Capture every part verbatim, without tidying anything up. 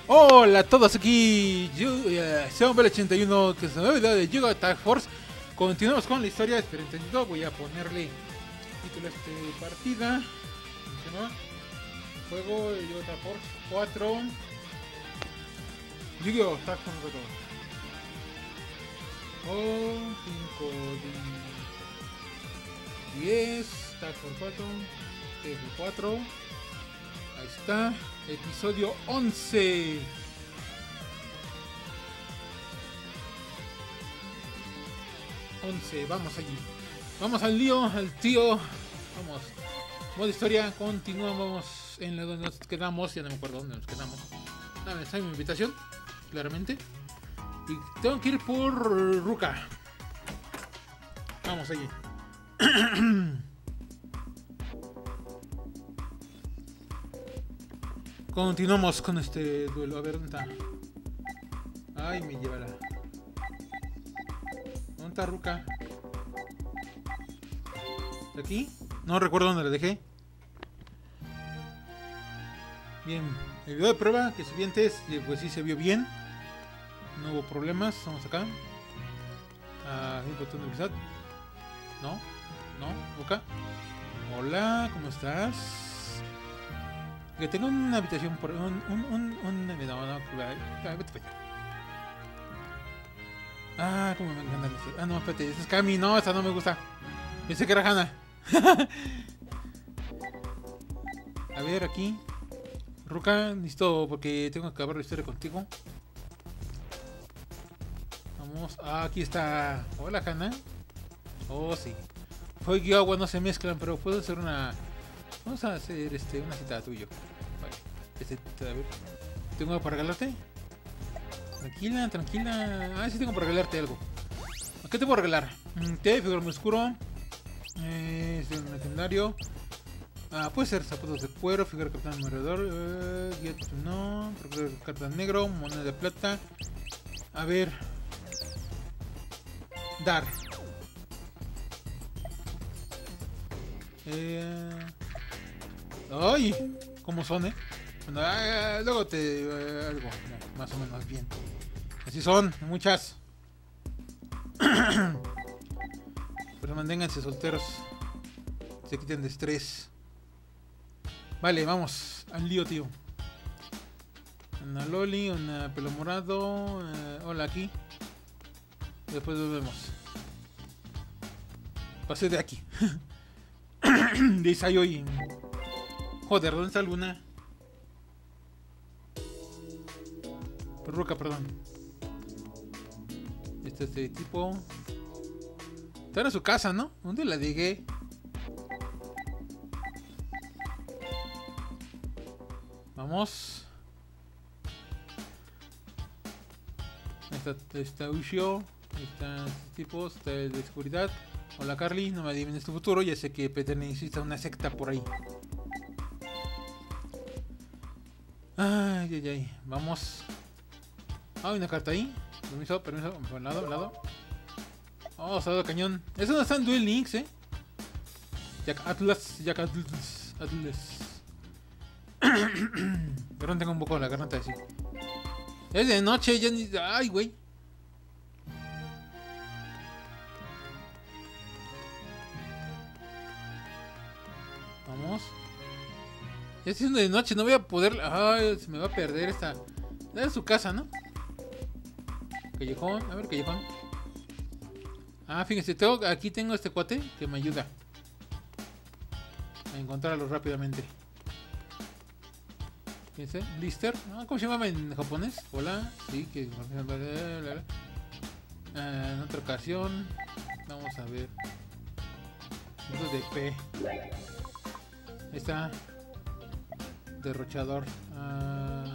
Hola a todos, aquí yo, uh, Sean ochenta y uno, que es la novedad de Yugo Attack Force. Continuamos con la historia, esperen tantito, voy a ponerle título a esta partida. ¿Cómo se llama? Juego de Yugo Attack Force cuatro. Yugo Attack Force cuatro. Oh, cinco, diez, Attack Force cuatro, T F cuatro. Ahí está, episodio once. once, vamos allí. Vamos al lío, al tío. Vamos. Modo historia, continuamos en la donde nos quedamos. Ya no me acuerdo dónde nos quedamos. Ah, está en mi invitación, claramente. Y tengo que ir por Ruka. Vamos allí. Continuamos con este duelo. A ver, ¿dónde está? Ay, me llevará. ¿Dónde está Ruka? ¿De aquí? No recuerdo dónde la dejé. Bien, el video de prueba que subí antes, pues sí se vio bien. No hubo problemas. Vamos acá. Ah, el botón de reset. No, no, Ruka. Hola, ¿cómo estás? Que tengo una habitación por un un un un no, no, no, vete para allá. Ah, como me encanta decir. Ah, no, espérate, esa es Kami, no, esa no me gusta. Pensé que era Hana. A ver, aquí. Ruka, listo, porque tengo que acabar la historia contigo. Vamos, ah, aquí está. Hola, Hana. Oh, sí. Fuego y agua no se mezclan, pero puedo hacer una. Vamos a hacer este, una cita tuyo. Vale. Este, a ver. ¿Tengo algo para regalarte? Tranquila, tranquila. Ah, sí tengo para regalarte algo. ¿Qué te puedo regalar? Té, figura muy oscuro. Eh, es un legendario. Ah, puede ser zapatos de cuero, figura de capitán alrededor. Eh, guía no. Carta negro, moneda de plata. A ver. Dar. Eh. ¡Ay! ¿Cómo son, eh? Bueno, ah, luego te... Eh, algo, no, más o menos bien. Así son, muchas. Pero manténganse solteros. Se quiten de estrés. Vale, vamos al lío, tío. Una loli, una pelo morado. Eh, hola, aquí. Después nos vemos. Pasé de aquí. De Isayoi. Joder, ¿dónde está Luna? Ruka, perdón. Este es de tipo. Está en su casa, ¿no? ¿Dónde la dejé? Vamos. Está, está Ushio. Está este tipo. Está el de seguridad. Hola, Carly. No me adivines tu futuro. Ya sé que Peter necesita una secta por ahí. Ay, ay, ay. Vamos. Ah, hay una carta ahí. Permiso, permiso. Por el lado, al lado. Oh, salado de cañón. Eso no está en Duel Links, eh. Jack Atlas, Jack Atlas. Atlas. Perdón, tengo un poco la garganta así. Es de noche, ya ni. Ay, güey. Vamos. Ya está siendo de noche, no voy a poder. Ay, se me va a perder esta. Es su casa, ¿no? Callejón, a ver, callejón. Ah, fíjense, tengo, aquí tengo este cuate que me ayuda a encontrarlo rápidamente. Fíjense, Blister. Ah, ¿cómo se llama en japonés? Hola, sí, que. Ah, en otra ocasión. Vamos a ver. Esto es de P. Ahí está. Derrochador. Ah.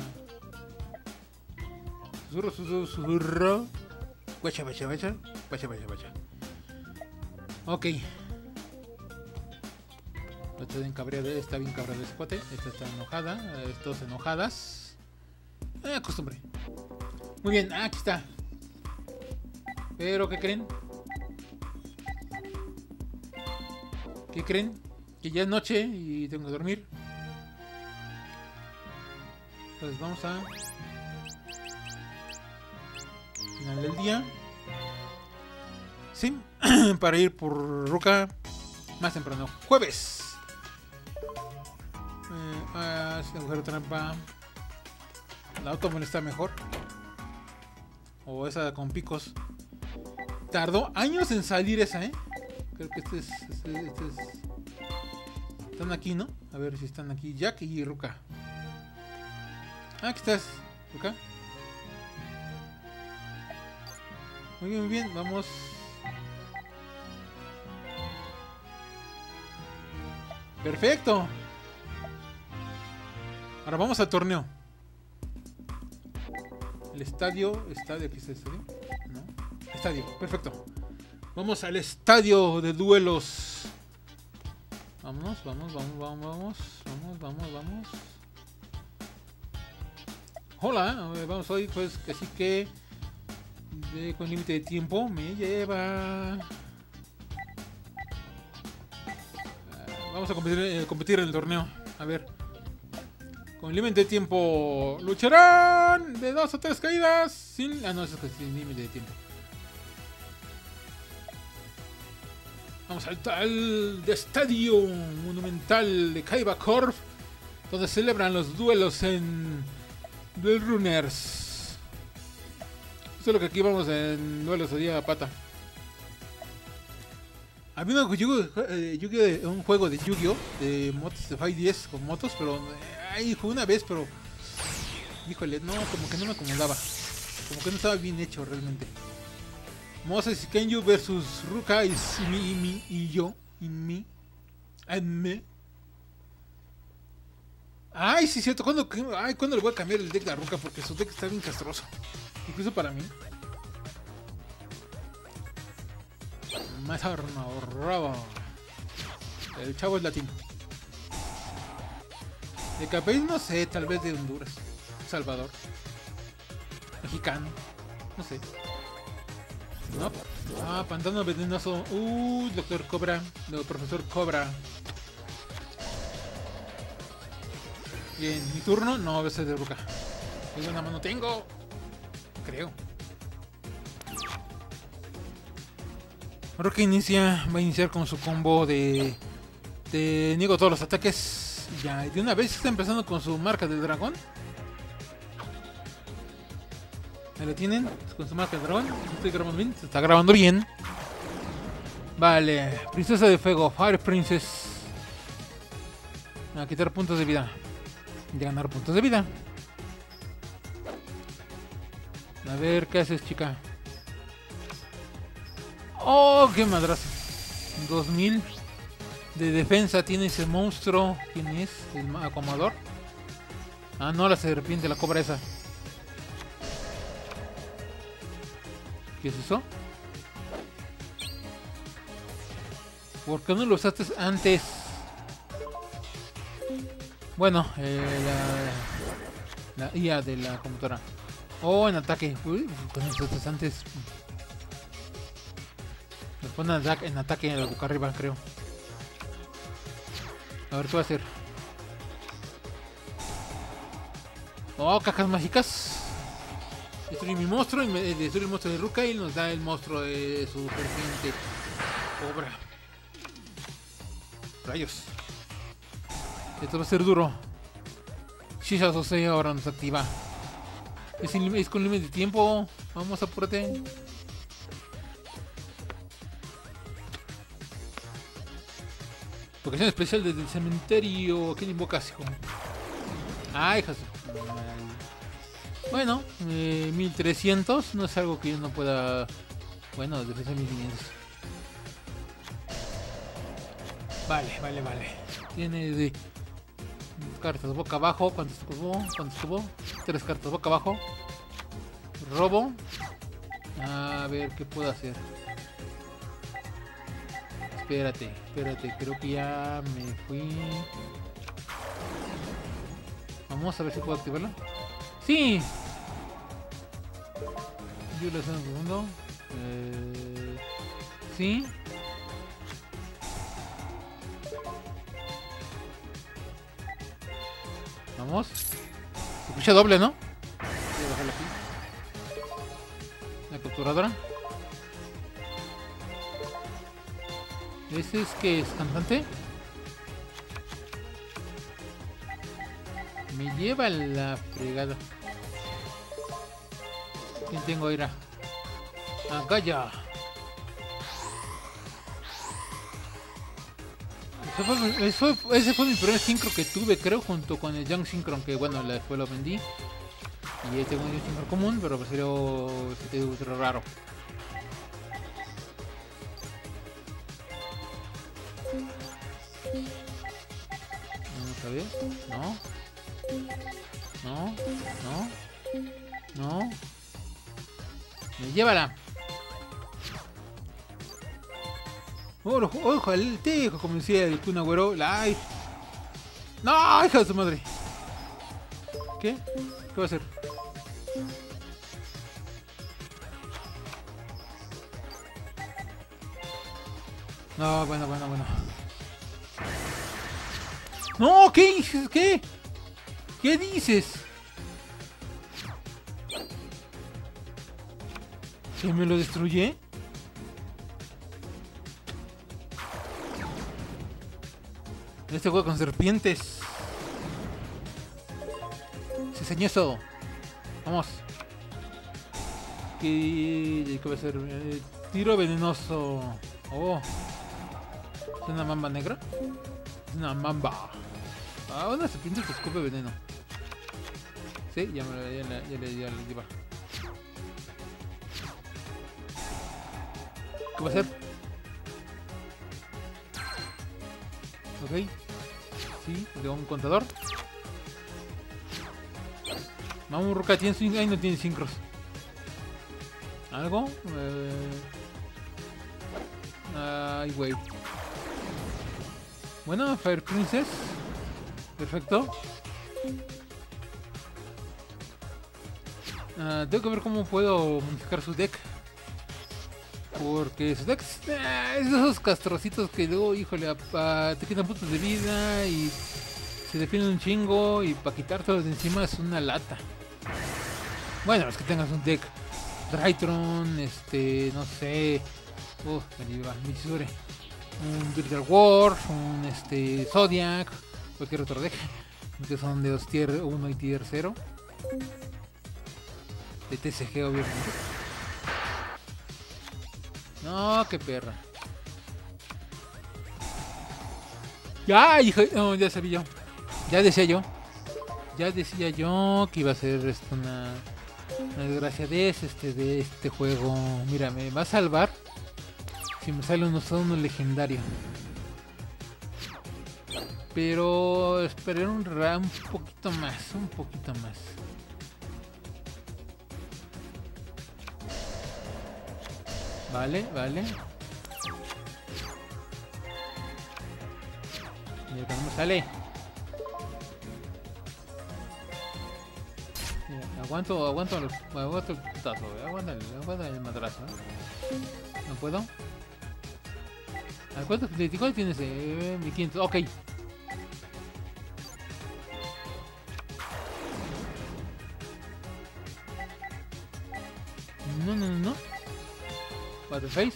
Susurro, susurro, susurro. Guacha, guacha, guacha. Guacha, guacha, guacha. Ok. Está bien cabreado, está bien cabreado este cuate. Esta está enojada. Estos enojadas. Eh, costumbre. Muy bien, ah, aquí está. Pero, ¿qué creen? ¿Qué creen? Que ya es noche y tengo que dormir. Entonces vamos a final del día. Sí, para ir por Ruka más temprano. Jueves. Eh, ah, sin agujero trampa. La Automon está mejor. O esa con picos. Tardó años en salir esa, ¿eh? Creo que este es, este, este es... Están aquí, ¿no? A ver si están aquí. Jack y Ruka. Ah, aquí estás, Ruka. Muy bien, muy bien. Vamos. Perfecto. Ahora vamos al torneo. El estadio. Estadio, ¿aquí está el estadio? No. Estadio, perfecto. Vamos al estadio de duelos. Vámonos, vamos, vamos, vamos, vamos. Vamos, vamos, vamos. Hola, vamos hoy, pues, así que. De, con límite de tiempo me lleva. Vamos a competir, eh, competir en el torneo. A ver. Con límite de tiempo. Lucharán de dos o tres caídas. Sin. Ah, no, eso es sin límite de tiempo. Vamos al, al de estadio monumental de Kaiba Corp, donde celebran los duelos en Duel Runners. Esto es lo que aquí vamos en duelos de día a pata. Había un juego, un juego de Yu-Gi-Oh! De motos de cinco diez con motos, pero ahí jugué una vez, pero híjole, no, como que no me acomodaba. Como que no estaba bien hecho realmente. Moses Kenyu versus Ruka y mi, y mi, y yo, y mi, y me. Ay, sí, cierto. ¿Cuándo, ay, ¿cuándo le voy a cambiar el deck de Ruka? Porque su deck está bien castroso. Incluso para mí. Más ahorrado. El chavo es latino. De qué país, no sé, tal vez de Honduras, Salvador, mexicano, no sé. No. Ah, pantano venenoso. Uh, doctor Cobra, no, profesor Cobra. Bien, mi turno. No, a veces de Ruka. Es una mano tengo. Creo. Ruka inicia, va a iniciar con su combo de, de niego todos los ataques. Ya, de una vez está empezando con su marca del dragón. Ahí lo tienen, con su marca del dragón. Estoy grabando bien, se está grabando bien. Vale, princesa de fuego, Fire Princess. A quitar puntos de vida. De ganar puntos de vida. A ver, ¿qué haces, chica? Oh, qué madrazo. dos mil de defensa tiene ese monstruo. ¿Quién es? El acomodador. Ah, no, la serpiente, la cobra esa. ¿Qué es eso? ¿Por qué no lo usaste antes? Bueno, eh, la, la I A de la computadora. Oh, en ataque. Uy, con lo usaste antes. Nos pone en ataque, en ataque en la boca arriba, creo. A ver qué va a hacer. Oh, cajas mágicas. Destruye mi monstruo y me destruye el monstruo de Ruka y nos da el monstruo de su serpiente cobra. Rayos. Esto va a ser duro. Shisha Sosei ahora nos activa. Es, sin, es con límite de tiempo. Vamos, apúrate. Vocación especial desde el cementerio. ¿Quién invocas, hijo? Ay, hijas. Bueno, eh, mil trescientos. No es algo que yo no pueda. Bueno, defensa mil quinientos. Vale, vale, vale. Tiene de cartas boca abajo. ¿Cuánto estuvo? ¿Cuánto estuvo? Tres cartas boca abajo. Robo. A ver qué puedo hacer. Espérate, espérate. Creo que ya me fui. Vamos a ver si puedo activarla. ¡Sí! Yo le hago un segundo. Eh, sí. Vamos. Se escucha doble, ¿no? Voy a bajarla aquí. La capturadora. ¿Ese es que es cantante? Me lleva la fregada. ¿Quién tengo ahí? Acá ya. Ese fue, ese, fue, ese fue mi primer sincro que tuve, creo, junto con el Young Synchron, que bueno, después lo vendí. Y este es un sincro común, pero prefiero este otro raro. Vamos a ver. No. No. No. No. Me llévala. Ojo, ojo, el tejo, como decía el Kun Agüero. La... ¡No! ¡Hija de su madre! ¿Qué? ¿Qué va a hacer? No, bueno, bueno, bueno. ¡No! ¿Qué dices? ¿Qué? ¿Qué dices? ¿Que me lo destruye? Este juego con serpientes. Se enseñó eso. Vamos. ¿Qué, ¿Qué va a ser? Eh, tiro venenoso. Oh. ¿Es una mamba negra? Es una mamba. Ah, una serpiente que escupe veneno. Sí, ya me lo ya, ya, ya, ya le lleva. ¿Qué va a hacer? Ok. Sí, de un contador. Vamos, Ruka, tiene swing. Ahí no tiene sincros. ¿Algo? Eh... Ay, güey. Bueno, Fire Princess. Perfecto. Uh, tengo que ver cómo puedo modificar su deck. Porque su deck es de esos castrocitos que luego, híjole, a, a, te quitan puntos de vida y se defienden un chingo. Y para quitártelos de encima es una lata. Bueno, es que tengas un deck Drytron, este, no sé. Uh, me lleva Mitsure. Un Virtual Wars, un este Zodiac, cualquier otro deck. Que son de los tier uno y tier cero. De T C G, obviamente. No, qué perra. Ya, hijo. No, ya sabía yo. Ya decía yo. Ya decía yo que iba a ser esto una, una desgracia de este, de este juego. Mira, me va a salvar si me sale uno solo, uno legendario. Pero esperé un, un poquito más, un poquito más. Vale, vale. Mira cómo sale. Mira, aguanto, aguanto, el, aguanto el putazo, aguanta el, aguanta el madrazo. ¿eh? ¿No puedo? ¿A cuánto crítico tienes? Eh, mil quinientos, ok. No, no, no, no. Waterface.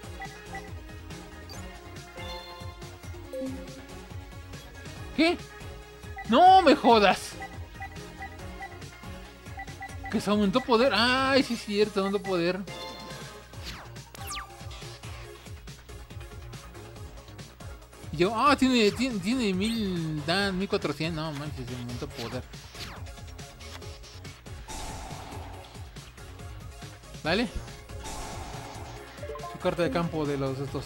¿Qué? ¡No me jodas! Que se aumentó poder. ¡Ay, sí es cierto! Aumentó poder. Y yo, ah, tiene, tiene, tiene mil, dan mil cuatrocientos. No manches, se aumentó poder. ¿Vale? Su carta de campo de los estos.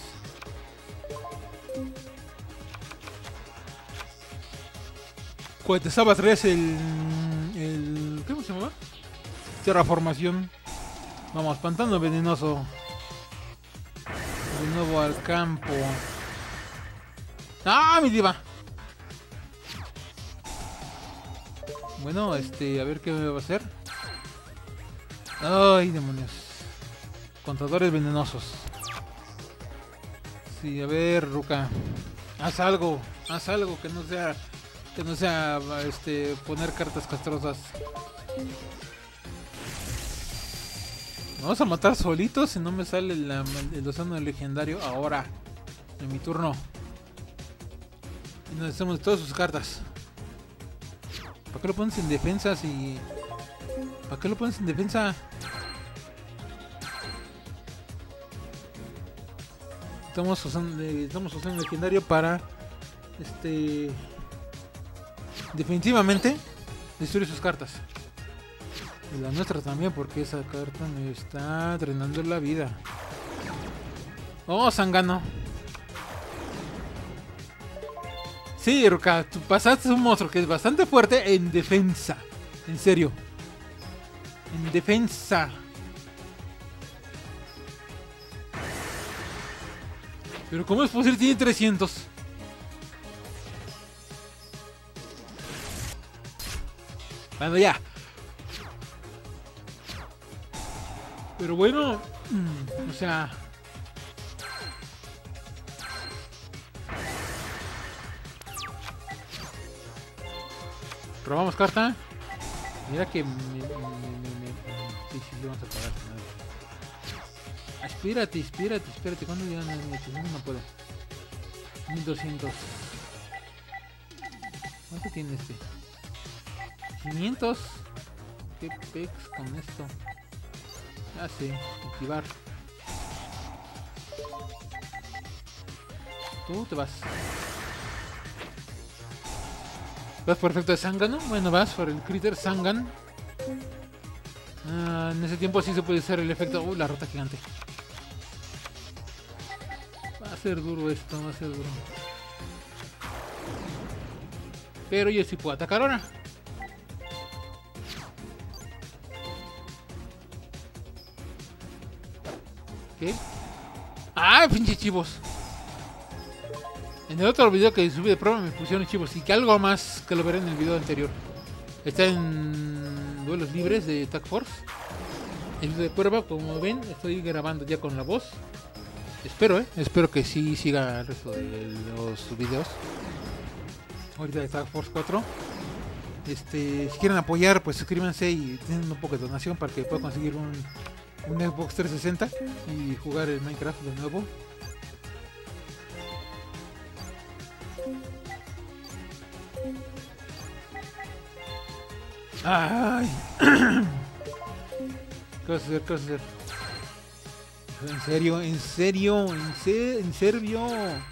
Cuetezaba tres el, el... ¿Cómo se llama? Terraformación. Vamos, pantano venenoso. De nuevo al campo. ¡Ah, mi diva! Bueno, este, a ver qué me va a hacer. Ay, demonios. Contadores venenosos. Sí, a ver, Ruka. Haz algo. Haz algo que no sea... Que no sea, este, poner cartas castrosas. Vamos a matar solitos si no me sale la, el océano legendario ahora. En mi turno. Y nos hacemos todas sus cartas. ¿Para qué lo pones en defensa si... ¿Para qué lo pones en defensa? Estamos usando, estamos usando legendario para... Este... Definitivamente destruir sus cartas. Y la nuestra también, porque esa carta me está drenando la vida. Oh, Zangano. Sí, Ruka, tú pasaste un monstruo que es bastante fuerte en defensa. En serio. En defensa. Pero ¿cómo es posible? Tiene trescientos. Bueno, ya. Pero bueno, o sea... Robamos carta. Mira que me... me, me, me... Sí, sí, le vamos a pagar. Espérate, espérate, espérate. ¿Cuándo llegan a mil ochocientos? No puedo. mil doscientos. ¿Cuánto tiene este? quinientos. ¿Qué pex con esto? Ah, sí, activar. Tú te vas. ¿Vas por efecto de Zangano? Bueno, vas por el Critter Zangan. Ah, en ese tiempo sí se puede hacer el efecto... Uh, la rota gigante. Va a ser duro esto, va a ser duro. Pero yo sí puedo atacar ahora. ¿Qué? ¡Ah, pinche chivos! En el otro video que subí de prueba me pusieron chivos. Y que algo más que lo veré en el video anterior. Está en duelos libres de Tag Force. El video de prueba, como ven, estoy grabando ya con la voz. Espero, eh. Espero que sí siga el resto de los videos. Ahorita de Tag Force cuatro. Este, si quieren apoyar, pues suscríbanse y tienen un poco de donación para que pueda conseguir un... un Xbox trescientos sesenta y jugar el Minecraft de nuevo. Ay. ¿Qué vas a hacer? ¿Qué vas a hacer? En serio, en serio, en, se en serio.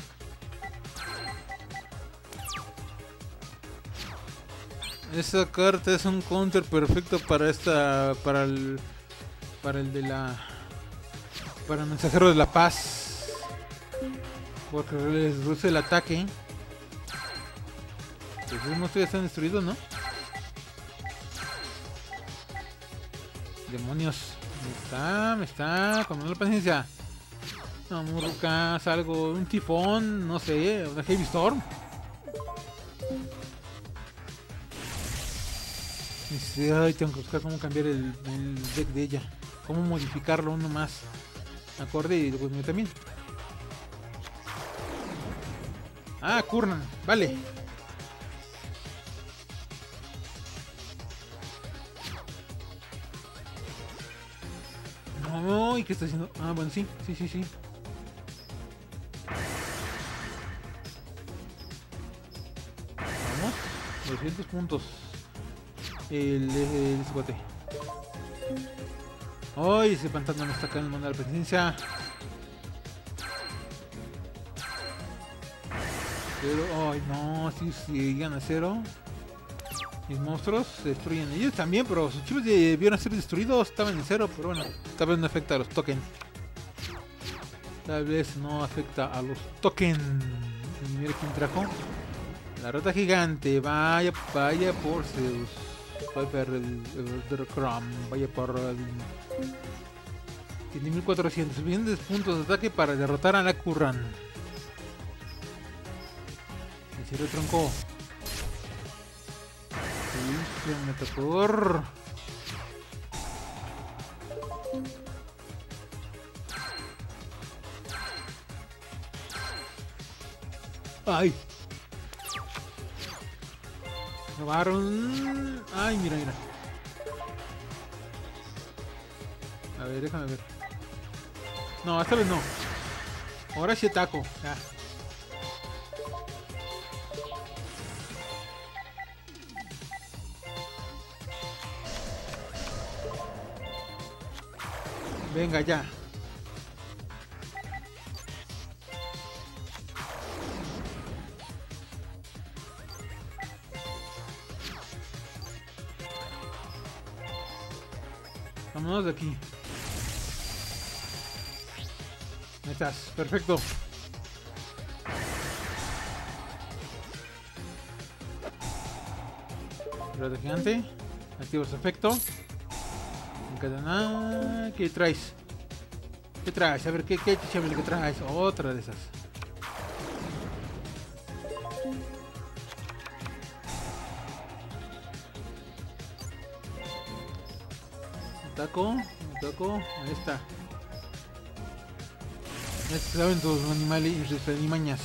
Esa carta es un counter perfecto para esta, para el Para el de la... Para el mensajero de la paz. Porque les reduce el ataque. Pues los monstruos ya están destruidos, ¿no? Demonios. Me está, me está comiendo la paciencia. No, Murrucas, algo, un tifón, no sé, una Heavy Storm. Ay, tengo que buscar cómo cambiar el, el deck de ella. Cómo modificarlo uno más acorde y pues yo también. Ah, Kurnan, vale. No, ¿y qué está haciendo? Ah, bueno, sí, sí, sí, sí. Vamos, doscientos puntos. El, el escote. Ay, ese pantano me está acá en el mundo de la presencia. Pero, ay, no, si llegan a cero. Mis monstruos se destruyen. Ellos también, pero sus chivos debieron ser destruidos. Estaban en cero, pero bueno, tal vez no afecta a los tokens. Tal vez no afecta a los tokens. Y mira quién trajo. La rata gigante. Vaya, vaya por Zeus. Viper, el, el, el Chrome, vaya por el... Tiene mil cuatrocientos suficientes puntos de ataque para derrotar a la Kurran. En serio, tronco. Sí, me atacó. Ay. Robaron. Ay, mira, mira. A ver, déjame ver. No, esta vez no. Ahora sí ataco. Ya. Venga, ya. Vámonos de aquí. Ahí estás, perfecto. Rayo gigante. Activos efecto. Encadena. ¿Qué traes? ¿Qué traes? A ver, ¿qué, qué chévere que traes? Otra de esas. Ataco, ataco. Ahí está. Ya se saben tus animales y sus animañas.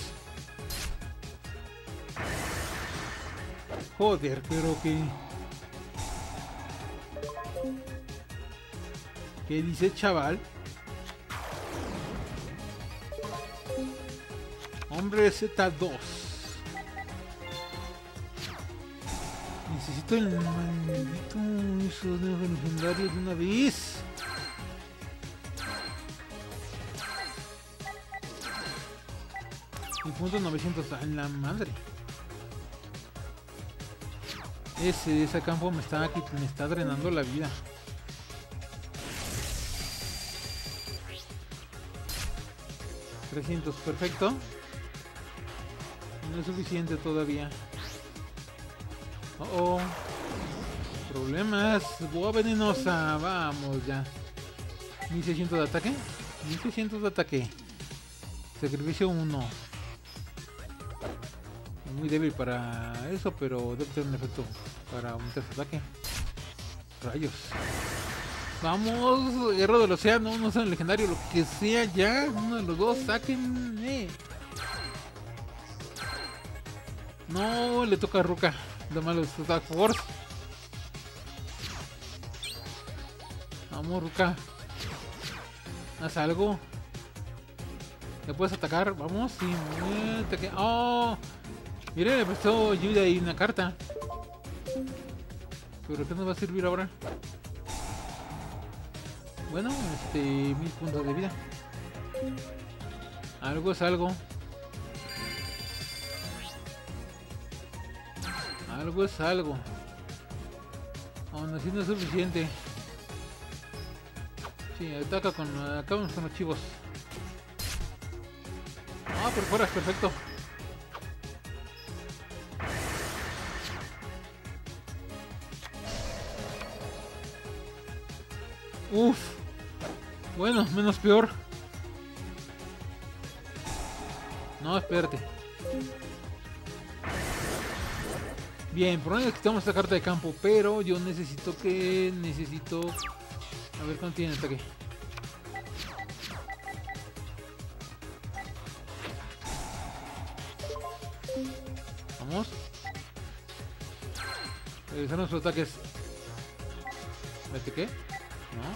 Joder, pero que... ¿Qué dice, chaval? Hombre Z dos. Necesito el maldito eso de legendario de una vez. Y punto novecientos a la madre. Ese, ese campo me está, me está drenando la vida. trescientos, perfecto. No es suficiente todavía. Oh, oh. Problemas. Boa venenosa. Vamos ya. mil seiscientos de ataque. mil seiscientos de ataque. Sacrificio uno. Muy débil para eso, pero debe tener un efecto para aumentar su ataque. Rayos. Vamos, guerra del océano, no sé, legendario, lo que sea ya. Uno de los dos, saquen. Eh. No, le toca a Ruka. Lo malo es Dark Force. Vamos, Ruka. Haz algo. ¿Le puedes atacar? Vamos, sí. Ataque. ¡Oh! Mire, le prestó ayuda y una carta. ¿Pero qué nos va a servir ahora? Bueno, este... mil puntos de vida. Algo es algo. Algo es algo. Aún así no es suficiente. Sí, ataca con... acabamos con los chivos. Ah, por fuera, perfecto. Uf. Bueno, menos peor. No, espérate. Bien, por ahora quitamos esta carta de campo, pero yo necesito que... Necesito... A ver cuánto tiene ataque. Vamos. Revisar nuestros ataques. ¿Vete qué? No.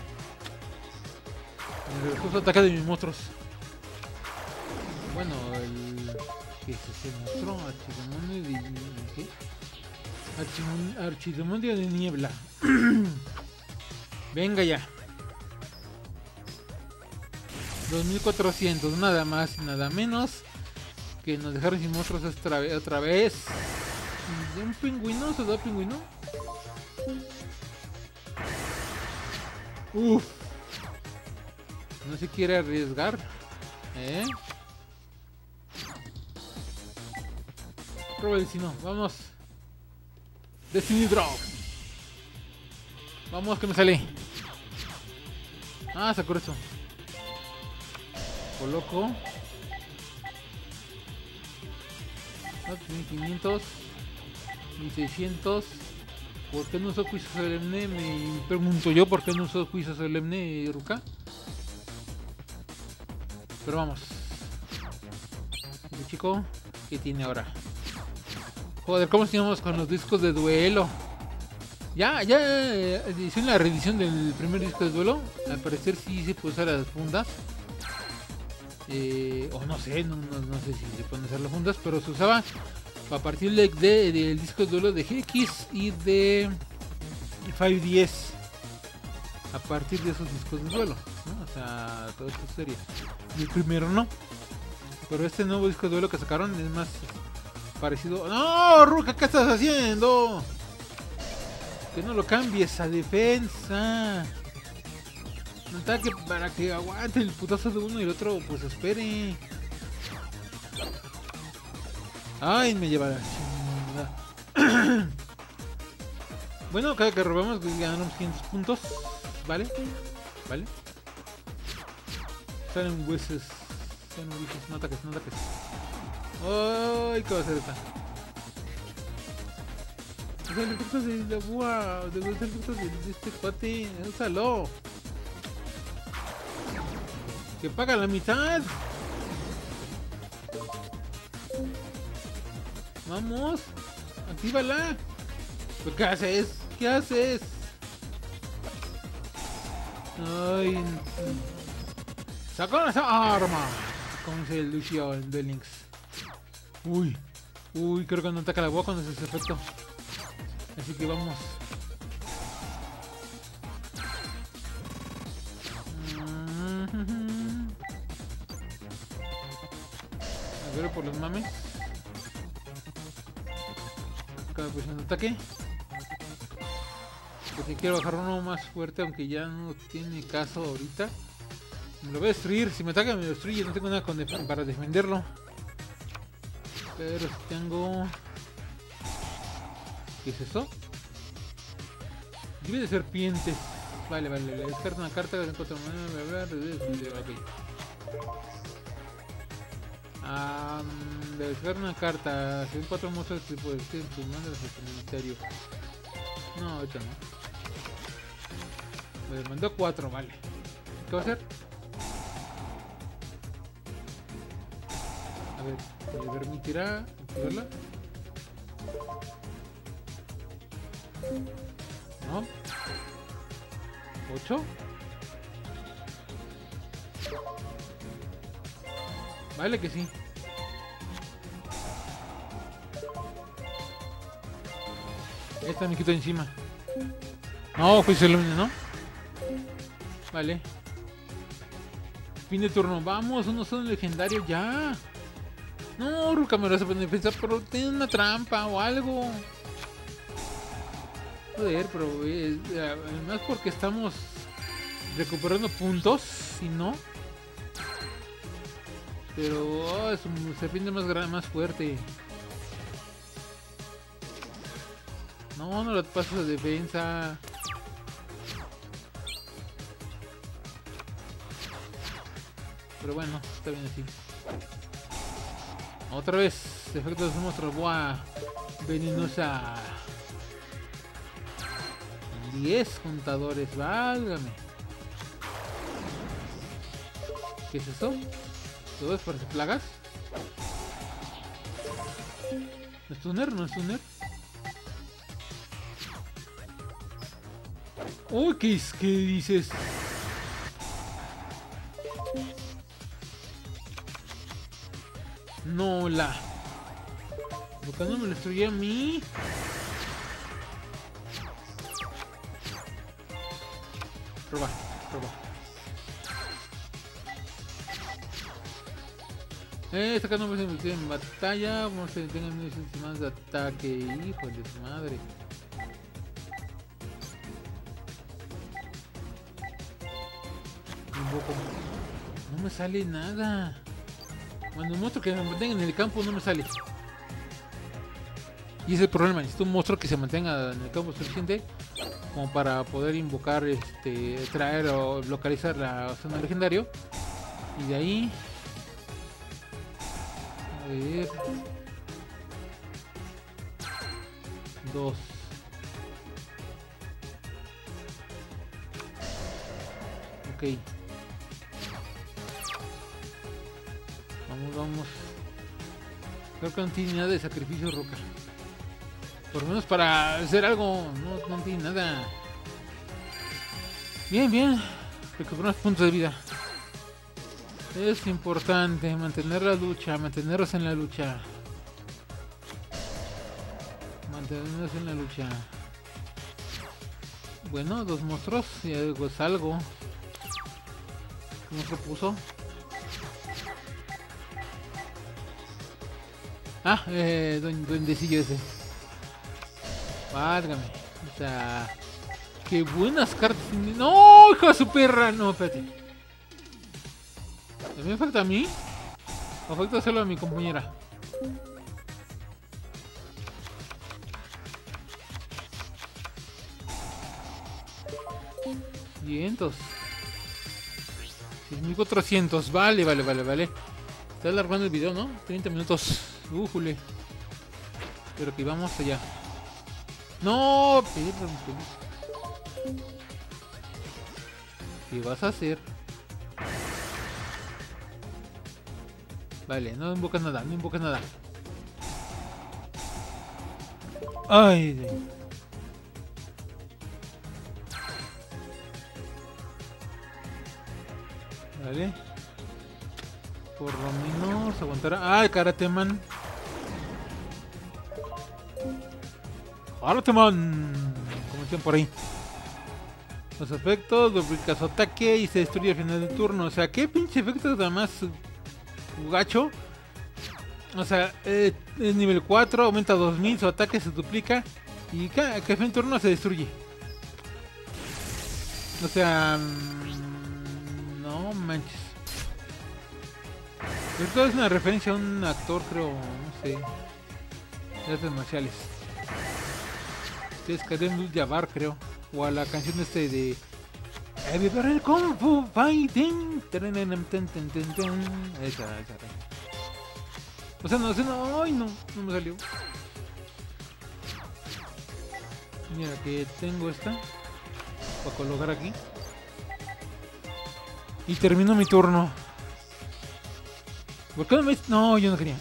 Me regresó su ataque de mis monstruos. Bueno, el... ¿Qué es ese monstruo? Archidemonio de... ¿Qué? Archimon... Archidemonio de niebla. Venga ya. dos mil cuatrocientos, nada más y nada menos. Que nos dejaron sin monstruos otra vez. Otra vez. ¿Un pingüino? ¿Se da pingüino? Uff. No se quiere arriesgar. ¿Eh? Prueba el destino. Vamos. Destiny Draw. Vamos, que me sale. Ah, sacó eso. Coloco. mil quinientos. mil seiscientos. ¿Por qué no usó juicio solemne? Me pregunto yo por qué no usó juicio solemne, Ruka. Pero vamos. El chico, ¿qué tiene ahora? Joder, ¿cómo estamos con los discos de duelo? Ya, ya eh, hicieron la revisión del primer disco de duelo. Al parecer sí se puede usar las fundas. Eh, o no sé, no, no, no sé si se pueden usar las fundas, pero se usaba a partir de, de- del disco de duelo de G X y de cinco D S. A partir de esos discos de duelo, ¿no? O sea, toda esta serie. Y el primero no. Pero este nuevo disco de duelo que sacaron es más parecido. ¡No, Ruka! ¿Qué estás haciendo? Que no lo cambies a defensa. Un ataque para que aguante el putazo de uno y el otro pues espere. Ay, me lleva la chingada. Bueno, cada que robamos ganamos quinientos puntos. ¿Vale? ¿Vale? Salen huesos. Salen huesos. No ataques, no ataques. Ay, ¿qué va a hacer esta? Usa el efecto de la búa. Usa el efecto de, de este cuate. Úsalo. Que paga la mitad. Vamos. Actívala. ¿Qué haces? ¿Qué haces? Ay. ¡Saca esa arma! Como dice el Lucio en Duel Links. Uy. Uy, creo que no ataca la boca cuando hace ese efecto. Así que vamos. A ver por los mames. Cada posición de ataque. Porque quiero bajar uno más fuerte, aunque ya no tiene caso ahorita. Me lo voy a destruir. Si me ataca me lo destruye. No tengo nada con def para defenderlo. Pero si tengo... ¿Qué es eso? Lluvia de serpientes. Vale, vale. Le descarto una carta. Le encuentro una... Ok. Um, le descarto una carta. Si hay cuatro monstruos que pueden ser en tu mano del cementerio. No, ahorita no. Me mandó cuatro, vale. ¿Qué va a hacer? A ver, ¿me permitirá activarla? ¿No? ¿Ocho? Vale que sí. Esta me quito encima. No, pues el lunes, ¿no? Vale. Fin de turno. Vamos, uno solo legendario ya. No, Ruka me lo hace poner defensa, pero tiene una trampa o algo. Joder, pero eh, además porque estamos recuperando puntos, si no. Pero oh, es un serpiente más grande, más fuerte. No, no lo paso de defensa. Pero bueno, está bien así. Otra vez, efectos de monstruos. Buah, venenosa. diez contadores, válgame. ¿Qué es eso? ¿Todo es para plagas? ¿No es tuner? ¿No es tuner? Uy, ¿qué, es? ¿Qué dices? No, la... ¿Por qué no me lo destruye a mí? Proba, proba. Eh, esta acá no me se metió en batalla. Vamos a tener más de ataque. Hijo de su madre. No me sale nada. Cuando un monstruo que me mantenga en el campo no me sale. Y ese es el problema. Necesito un monstruo que se mantenga en el campo suficiente como para poder invocar, este, traer o localizar la zona legendario. Y de ahí... A ver... Dos. Ok. Vamos, vamos. Creo que no tiene nada de sacrificio, Ruka. Por lo menos para hacer algo. No, no tiene nada. Bien, bien. Recuperamos puntos de vida. Es importante mantener la lucha, mantenernos en la lucha. Mantenernos en la lucha. Bueno, dos monstruos y algo es algo. ¿Qué monstruo puso? Ah, eh, duendecillo ese. Válgame. O sea, qué buenas cartas. No, hijo de su perra. No, espérate. ¿Me afecta a mí? ¿O afecta solo a mi compañera? Cientos. seis mil cuatrocientos. Vale, vale, vale, vale. Está alargando el video, ¿no? treinta minutos. Újule. Pero que vamos allá. No, perro. ¿Qué vas a hacer? Vale, no invocas nada, no invocas nada. Ay, de... Vale. Por lo menos aguantará. Ah, el Karate Man. Karate Man. Como decían por ahí. Los efectos, duplica su ataque y se destruye al final del turno. O sea, qué pinche efectos además gacho. O sea, eh, es nivel cuatro, aumenta dos mil, su ataque se duplica y cada que fin de turno se destruye. O sea, mmm, no manches. Esto es una referencia a un actor, creo, no sé, de artes marciales. Es Kaden Abdul-Jabbar, creo. O a la canción este de Everybody Kung Fu Fighting. Esa, esa. O sea, no sé, no, ay, no, no me salió. Mira que tengo esta para colocar aquí. Y termino mi turno. ¿Por qué no me...? No, yo no quería.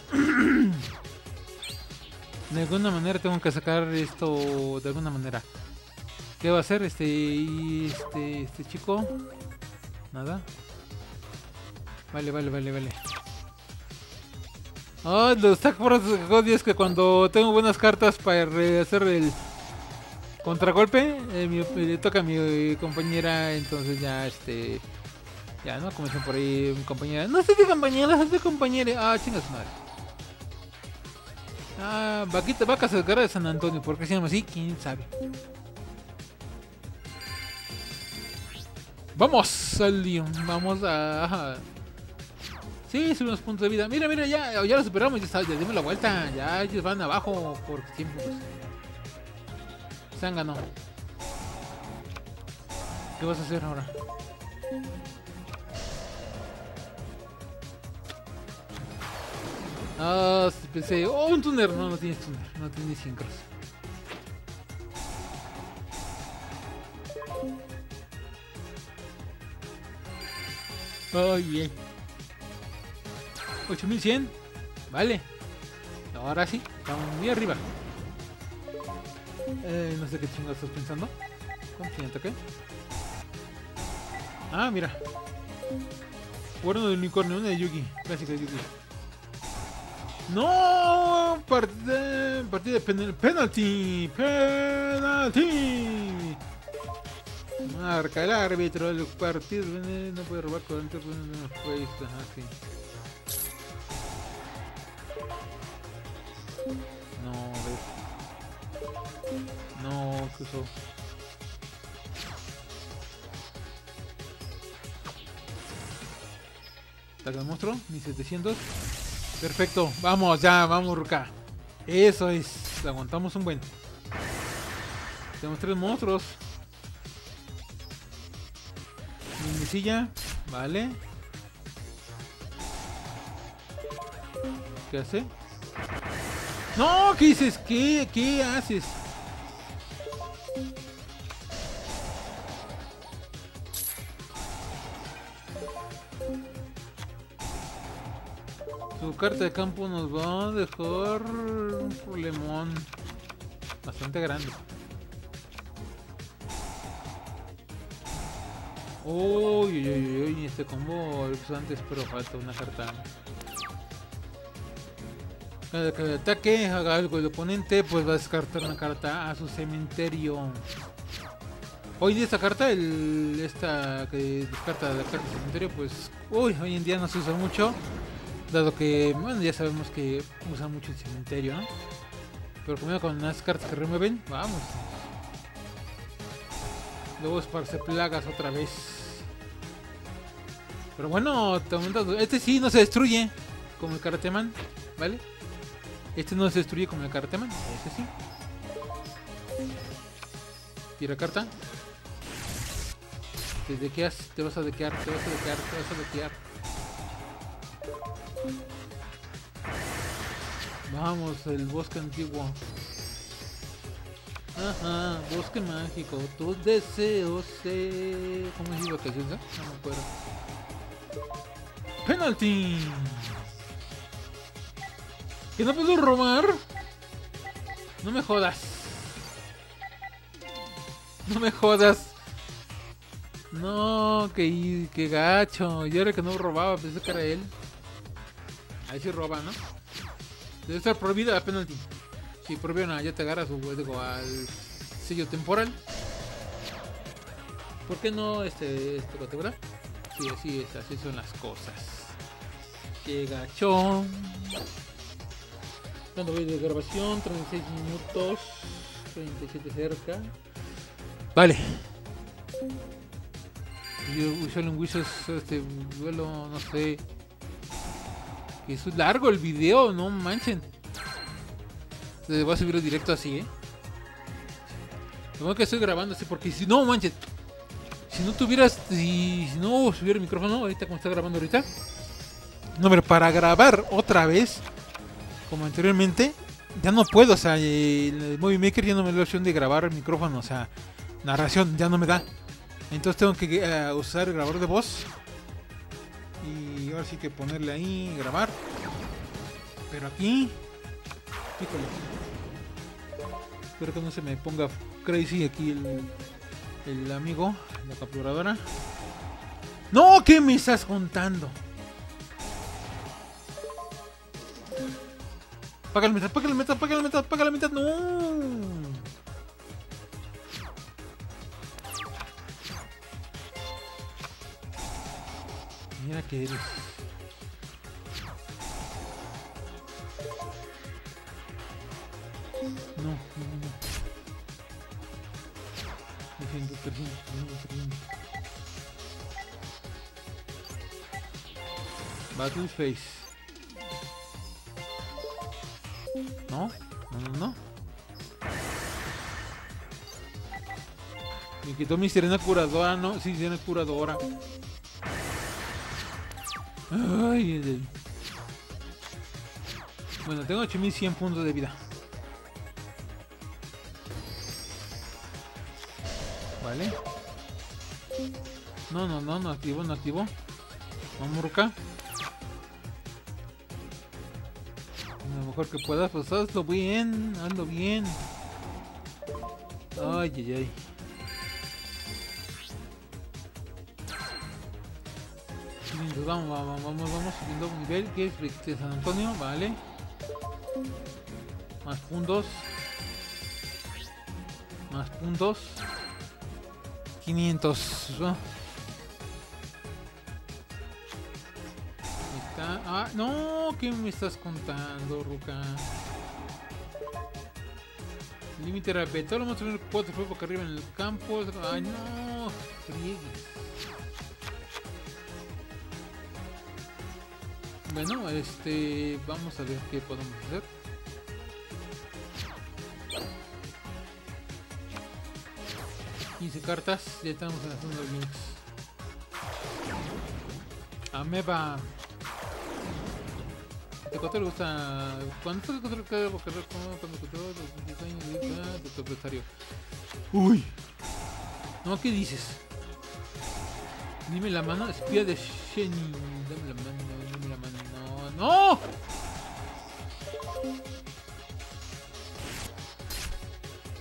De alguna manera tengo que sacar esto. De alguna manera. ¿Qué va a hacer este este este chico? Nada. Vale, vale, vale, vale. Oh, los Tacforos es que cuando tengo buenas cartas para hacer el contragolpe, eh, me, me toca a mi compañera, entonces ya este ya no, como dicen por ahí mi compañera. No sé de compañera, es de compañera. Ah, chingas madre. Ah, vaquita, vacas de cara de San Antonio, ¿por qué se llama así? ¿Quién sabe? Vamos al lío, vamos a... Ajá. Sí, subimos puntos de vida. Mira, mira, ya, ya lo superamos, ya está, ya dimos la vuelta. Ya ellos van abajo por tiempo. Pues. Se han ganado. ¿Qué vas a hacer ahora? Ah, pensé, oh, un tuner. No, no tienes tuner, no tienes sincros. Ay, bien. ocho mil cien. Vale. Ahora sí, estamos muy arriba. Eh, no sé qué chingo estás pensando. ¿Cuánto tiene ataque? Ah, mira. Cuerno del unicornio, una de Yugi. Clásica de Yugi. ¡No! Partida, partida de penal, penalty. Penalty. Marca el árbitro del partido. No puede robar con el juez. Ajá, sí. No, ves. No, ¿qué usó? ¿Ataca el monstruo? mil setecientos. Perfecto, vamos, ya, vamos, Ruka. Eso es, aguantamos un buen. Tenemos tres monstruos. Mi silla, vale. ¿Qué hace? No, ¿qué dices? ¿Qué? ¿Qué haces? Su carta de campo nos va a dejar un problemón bastante grande. Uy, uy, uy, uy, este combo lo hizo antes, pero falta una carta. Cada que ataque haga algo el oponente, pues va a descartar una carta a su cementerio. Hoy de esta carta, el, esta que descarta la carta de cementerio, pues uy, hoy en día no se usa mucho, dado que, bueno, ya sabemos que usan mucho el cementerio, ¿no? Pero primero con las cartas que remueven, vamos. Luego esparce plagas otra vez. Pero bueno, te aumenta, este sí no se destruye como el Karateman, ¿vale? Este no se destruye como el Karateman, este sí. Tira carta. Te dequeas, te vas a dequear, te vas a dequear, te vas a dequear. Vamos, el bosque antiguo. Ajá, bosque mágico, tus deseos se... ¿Cómo es la canción? No me acuerdo. Penalty. ¿Que no puedo robar? No me jodas. No me jodas. No, que, que gacho. Yo era que no robaba, pensé que era él. Ahí sí roba, ¿no? Debe estar prohibida la penalty. Si prohíbe una, ya te agarras digo, al sello temporal. ¿Por qué no este, este categoría? Sí, así es, así son las cosas. Qué gachón. Cuando voy de grabación, treinta y seis minutos, treinta y siete cerca. Vale. Yo usually en Wishes este vuelo, no sé. Que es largo el video, no manchen. Le voy a subir directo así, eh. Lo bueno que estoy grabando así porque si no, manchen. Si no tuvieras, si, si no subiera el micrófono ahorita como está grabando ahorita. No, pero para grabar otra vez, como anteriormente, ya no puedo, o sea, el Movie Maker ya no me da la opción de grabar el micrófono, o sea, narración ya no me da. Entonces tengo que uh, usar el grabador de voz. Y ahora sí que ponerle ahí, grabar. Pero aquí, híjole. Espero que no se me ponga crazy aquí el, el amigo, la capturadora. ¡No! ¿Qué me estás contando? Paga la mitad, paga la mitad, paga la mitad, paga la mitad, no. Mira que eres. No, no, no. trescientos, trescientos, trescientos, trescientos. Battle Face. No, no, no, no. Me quitó mi sirena curadora, no, sí, sirena curadora. Ay, ay, ay. Bueno, tengo ocho mil cien puntos de vida. Vale. No, no, no, no activo, no activo. Vamos, Ruka. Lo mejor que puedas, pues hazlo bien, hazlo bien. Ay, ay, ay. Vamos, vamos, vamos, vamos subiendo un nivel que es de San Antonio, vale. Más puntos. Más puntos. quinientos. ¿No? Está... Ah, no, ¿qué me estás contando, Ruka? Límite rápido. Todos los monstruos cuatro fue boca arriba en el campo. Ay, no, friegues. Bueno, este, vamos a ver qué podemos hacer. quince cartas, ya estamos en la zona de links. Ameba. ¿De cuánto le gusta? ¿Cuánto le gusta cada boca arriba? Cuando control de tu adversario. Uy. No, ¿qué dices? Dime la mano, espía de Shenny. Dame la mano, dame la mano. No, no.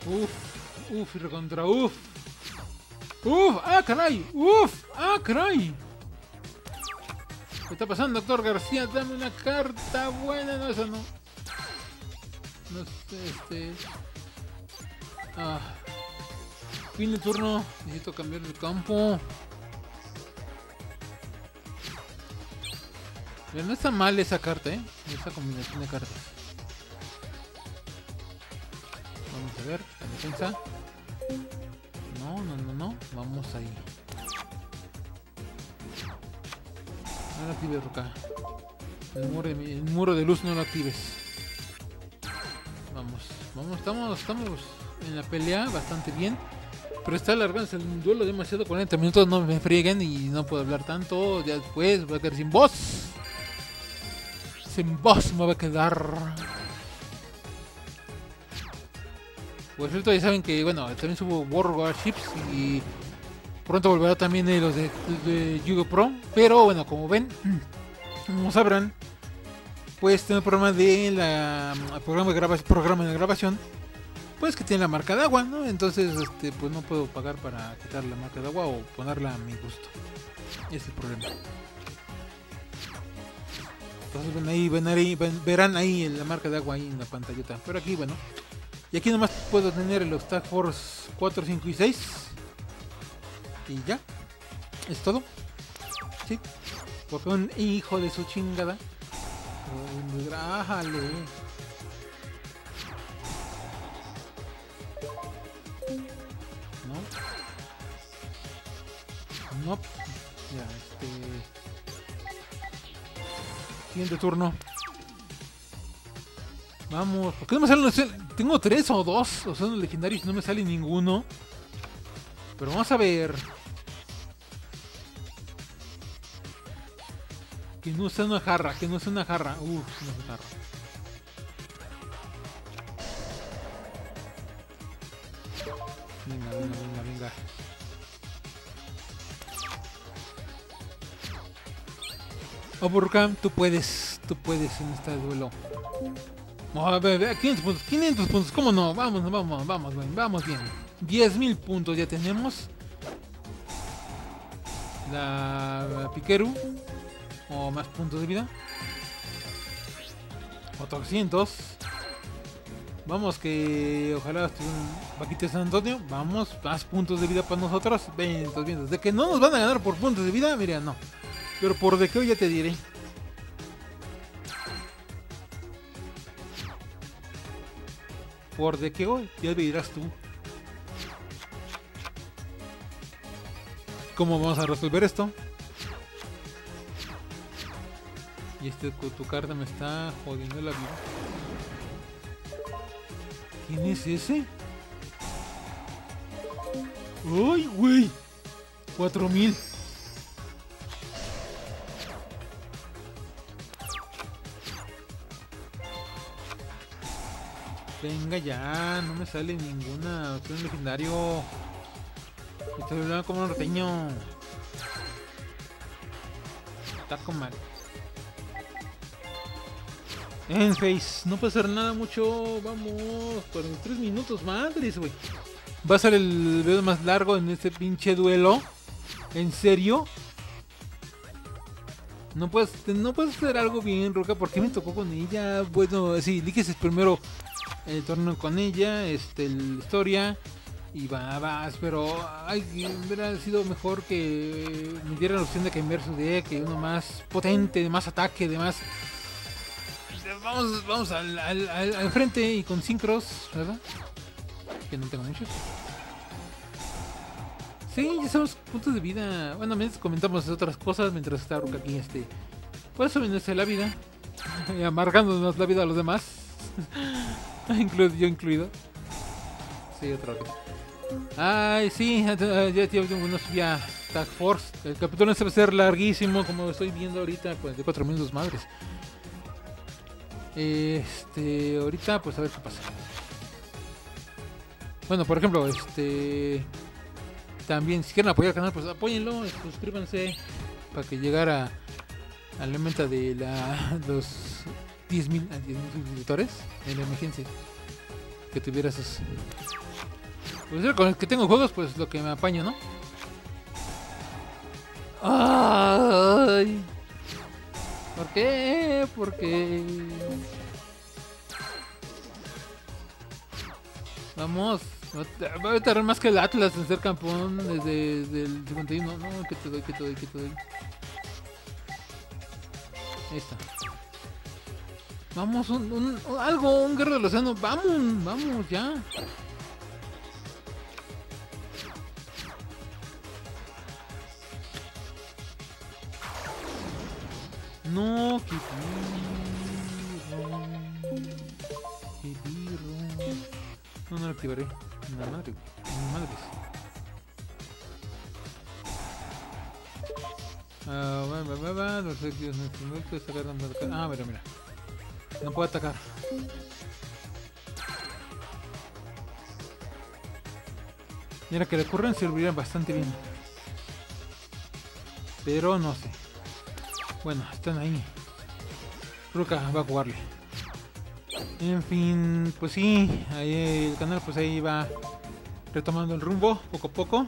Uf, uf, y recontra uf. Uf, ah, caray, uf, ah, caray. ¿Qué está pasando, doctor García? Dame una carta buena. No, esa no. No sé, este. Ah. Fin de turno. Necesito cambiar de campo. Pero no está mal esa carta, ¿eh? Esa combinación de cartas. Vamos a ver, la defensa. No, no, no, no. Vamos ahí. No lo actives, Roca. El muro, de, el muro de luz no lo actives. Vamos, vamos, estamos, estamos en la pelea bastante bien. Pero está alargándose el duelo demasiado. cuarenta minutos, no me frieguen y no puedo hablar tanto. Ya después voy a quedar sin voz. Sin voz me voy a quedar. Por cierto, ya saben que, bueno, también subo World Warships y pronto volverá también de los de, de Yu-Gi-Oh! Pro. Pero bueno, como ven, como sabrán, pues tengo el programa de la programa de grabación, programa de grabación, pues que tiene la marca de agua, ¿no? Entonces, este, pues no puedo pagar para quitar la marca de agua o ponerla a mi gusto. Ese es el problema. Entonces ven ahí, ven ahí, ven, verán ahí la marca de agua ahí en la pantallita. Pero aquí, bueno. Y aquí nomás puedo tener los Tag Force cuatro, cinco y seis. Y ya. Es todo. Sí. Porque un hijo de su chingada. Grájale. No. No. Ya, este. Siguiente turno. Vamos, ¿por qué no me salen los... Tengo tres o dos, o sea, los legendarios, no me sale ninguno. Pero vamos a ver. Que no sea una jarra, que no sea una jarra. Uff, no es una jarra. Venga, venga, venga, venga. Oburcam, tú puedes, tú puedes en este duelo. A ver, quinientos puntos, quinientos puntos, ¿cómo no? Vamos, vamos, vamos, bien, vamos bien. diez mil puntos ya tenemos. La Pikeru. O más puntos de vida. cuatrocientos. Vamos, que ojalá estuvieran Vaquita de San Antonio. Vamos, más puntos de vida para nosotros. Vientos, vientos. De que no nos van a ganar por puntos de vida, mira, no. Pero por de que hoy ya te diré. Por de que hoy ya me dirás tú. ¿Cómo vamos a resolver esto? Y este tu carta me está jodiendo la vida. ¿Quién es ese? ¡Ay, güey! cuatro mil. Venga ya, no me sale ninguna opción legendario. Estoy hablando como un norteño. Taco mal. En face, no puede hacer nada mucho. Vamos, cuarenta y tres minutos, madres, güey. Va a ser el video más largo en este pinche duelo. ¿En serio? No puedes, no puedes hacer algo bien, Roca. ¿Por qué me tocó con ella? Bueno, sí, eliges primero el torneo con ella, este, la historia. Y va, vas, pero ay, hubiera sido mejor que me dieran la opción de cambiar su deck, que uno más potente, de más ataque, de más... Vamos, vamos al, al, al, al frente y con sincros, ¿verdad? Que no tengo muchos. Sí, ya sabemos puntos de vida. Bueno, mientras comentamos otras cosas mientras está Ruka aquí, este... Pues subiéndose la vida. Y amargándonos la vida a los demás. Incluido, yo incluido. Sí, otra vez. Ay, sí, ya, ya, ya no subía Tag Force. El capítulo se va a ser larguísimo, como estoy viendo ahorita, cuarenta y cuatro minutos, madres. Este, ahorita, pues a ver qué pasa. Bueno, por ejemplo, este... También, si quieren apoyar al canal, pues apóyenlo, suscríbanse para que llegara a la meta de la, los diez mil suscriptores en la emergencia. Que tuviera esos Pues con el que tengo juegos, pues lo que me apaño, ¿no? Ay. ¿Por qué? ¿Por qué? Vamos. Va a tardar más que el Atlas en ser campeón desde, desde el cincuenta y uno. No, que te doy, que te doy, que te doy. Ahí está. Vamos, un, un, un- algo, un guerrero del océano. Vamos, vamos, ya. No, qué birro. Qué birro. No, no lo activaré. La madre, mi madre. Ah, va, va, va, va. Los Dios no puede sacar la marca. Ah, mira, mira. No puedo atacar. Mira que le ocurren servirían bastante bien. Pero no sé. Bueno, están ahí. Ruka va a jugarle. En fin, pues sí, ahí el canal pues ahí va retomando el rumbo poco a poco.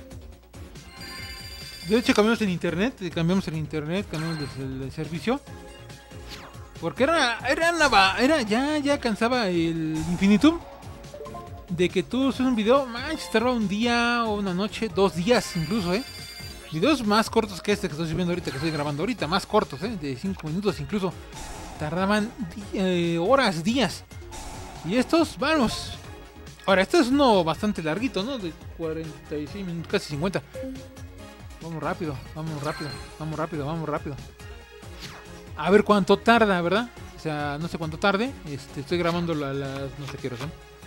De hecho cambiamos en internet, cambiamos en internet, cambiamos el, el servicio. Porque era, era una, era ya, ya cansaba el infinitum de que tú subes un video, manches, tarda un día o una noche, dos días incluso, eh. Videos más cortos que este que estoy subiendo ahorita, que estoy grabando ahorita, más cortos, eh, de cinco minutos incluso. Tardaban eh, horas, días. Y estos, vamos. Ahora, este es uno bastante larguito, ¿no? De cuarenta y seis minutos, casi cincuenta. Vamos rápido, vamos rápido, vamos rápido, vamos rápido. A ver cuánto tarda, ¿verdad? O sea, no sé cuánto tarde. Este, estoy grabando a las... no sé qué hora son.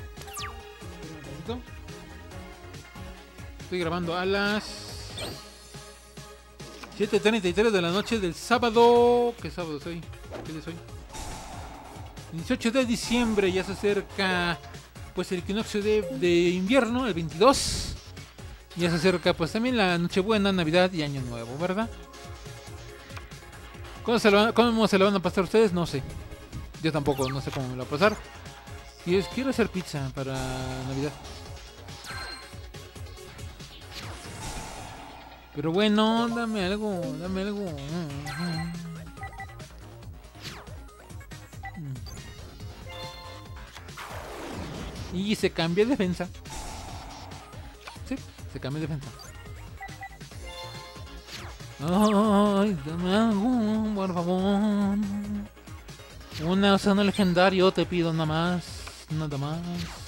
Estoy grabando a las siete treinta y tres de la noche del sábado. ¿Qué sábado soy? ¿Qué día soy? dieciocho de diciembre, ya se acerca pues el equinoccio de, de invierno, el veintidós. Ya se acerca pues también la Nochebuena, Navidad y Año Nuevo, ¿verdad? ¿Cómo se, lo van, ¿Cómo se lo van a pasar ustedes? No sé. Yo tampoco, no sé cómo me lo va a pasar. Y es, quiero hacer pizza para Navidad. Pero bueno, dame algo, dame algo. Y se cambia de defensa. Sí, se cambia de defensa. Ay, dame algo, por favor. Una océano legendario, te pido nada más. Nada más.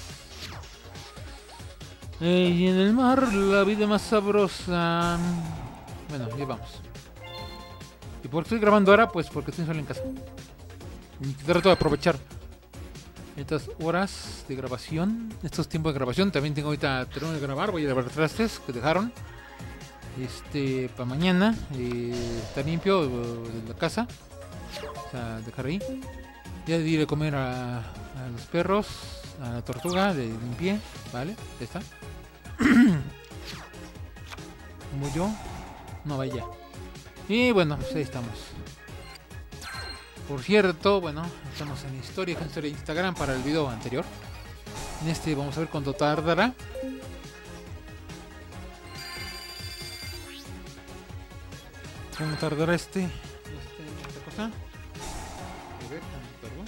Y en el mar la vida más sabrosa. Bueno, ya vamos. ¿Y por qué estoy grabando ahora? Pues porque estoy solo en casa. Y trato de aprovechar estas horas de grabación, estos tiempos de grabación. También tengo ahorita, tengo que grabar, voy a lavar trastes que dejaron. Este, para mañana, eh, está limpio de la casa. O sea, dejar ahí. Ya di de comer a, a los perros, a la tortuga, le limpié, ¿vale? Ya está. Como yo, no vaya. Y bueno, pues ahí estamos. Por cierto, bueno, estamos en historia, historia de Instagram para el video anterior. En este vamos a ver cuánto tardará. ¿Cómo tardará este? este esta cosa. A ver, ¿cuánto tardó?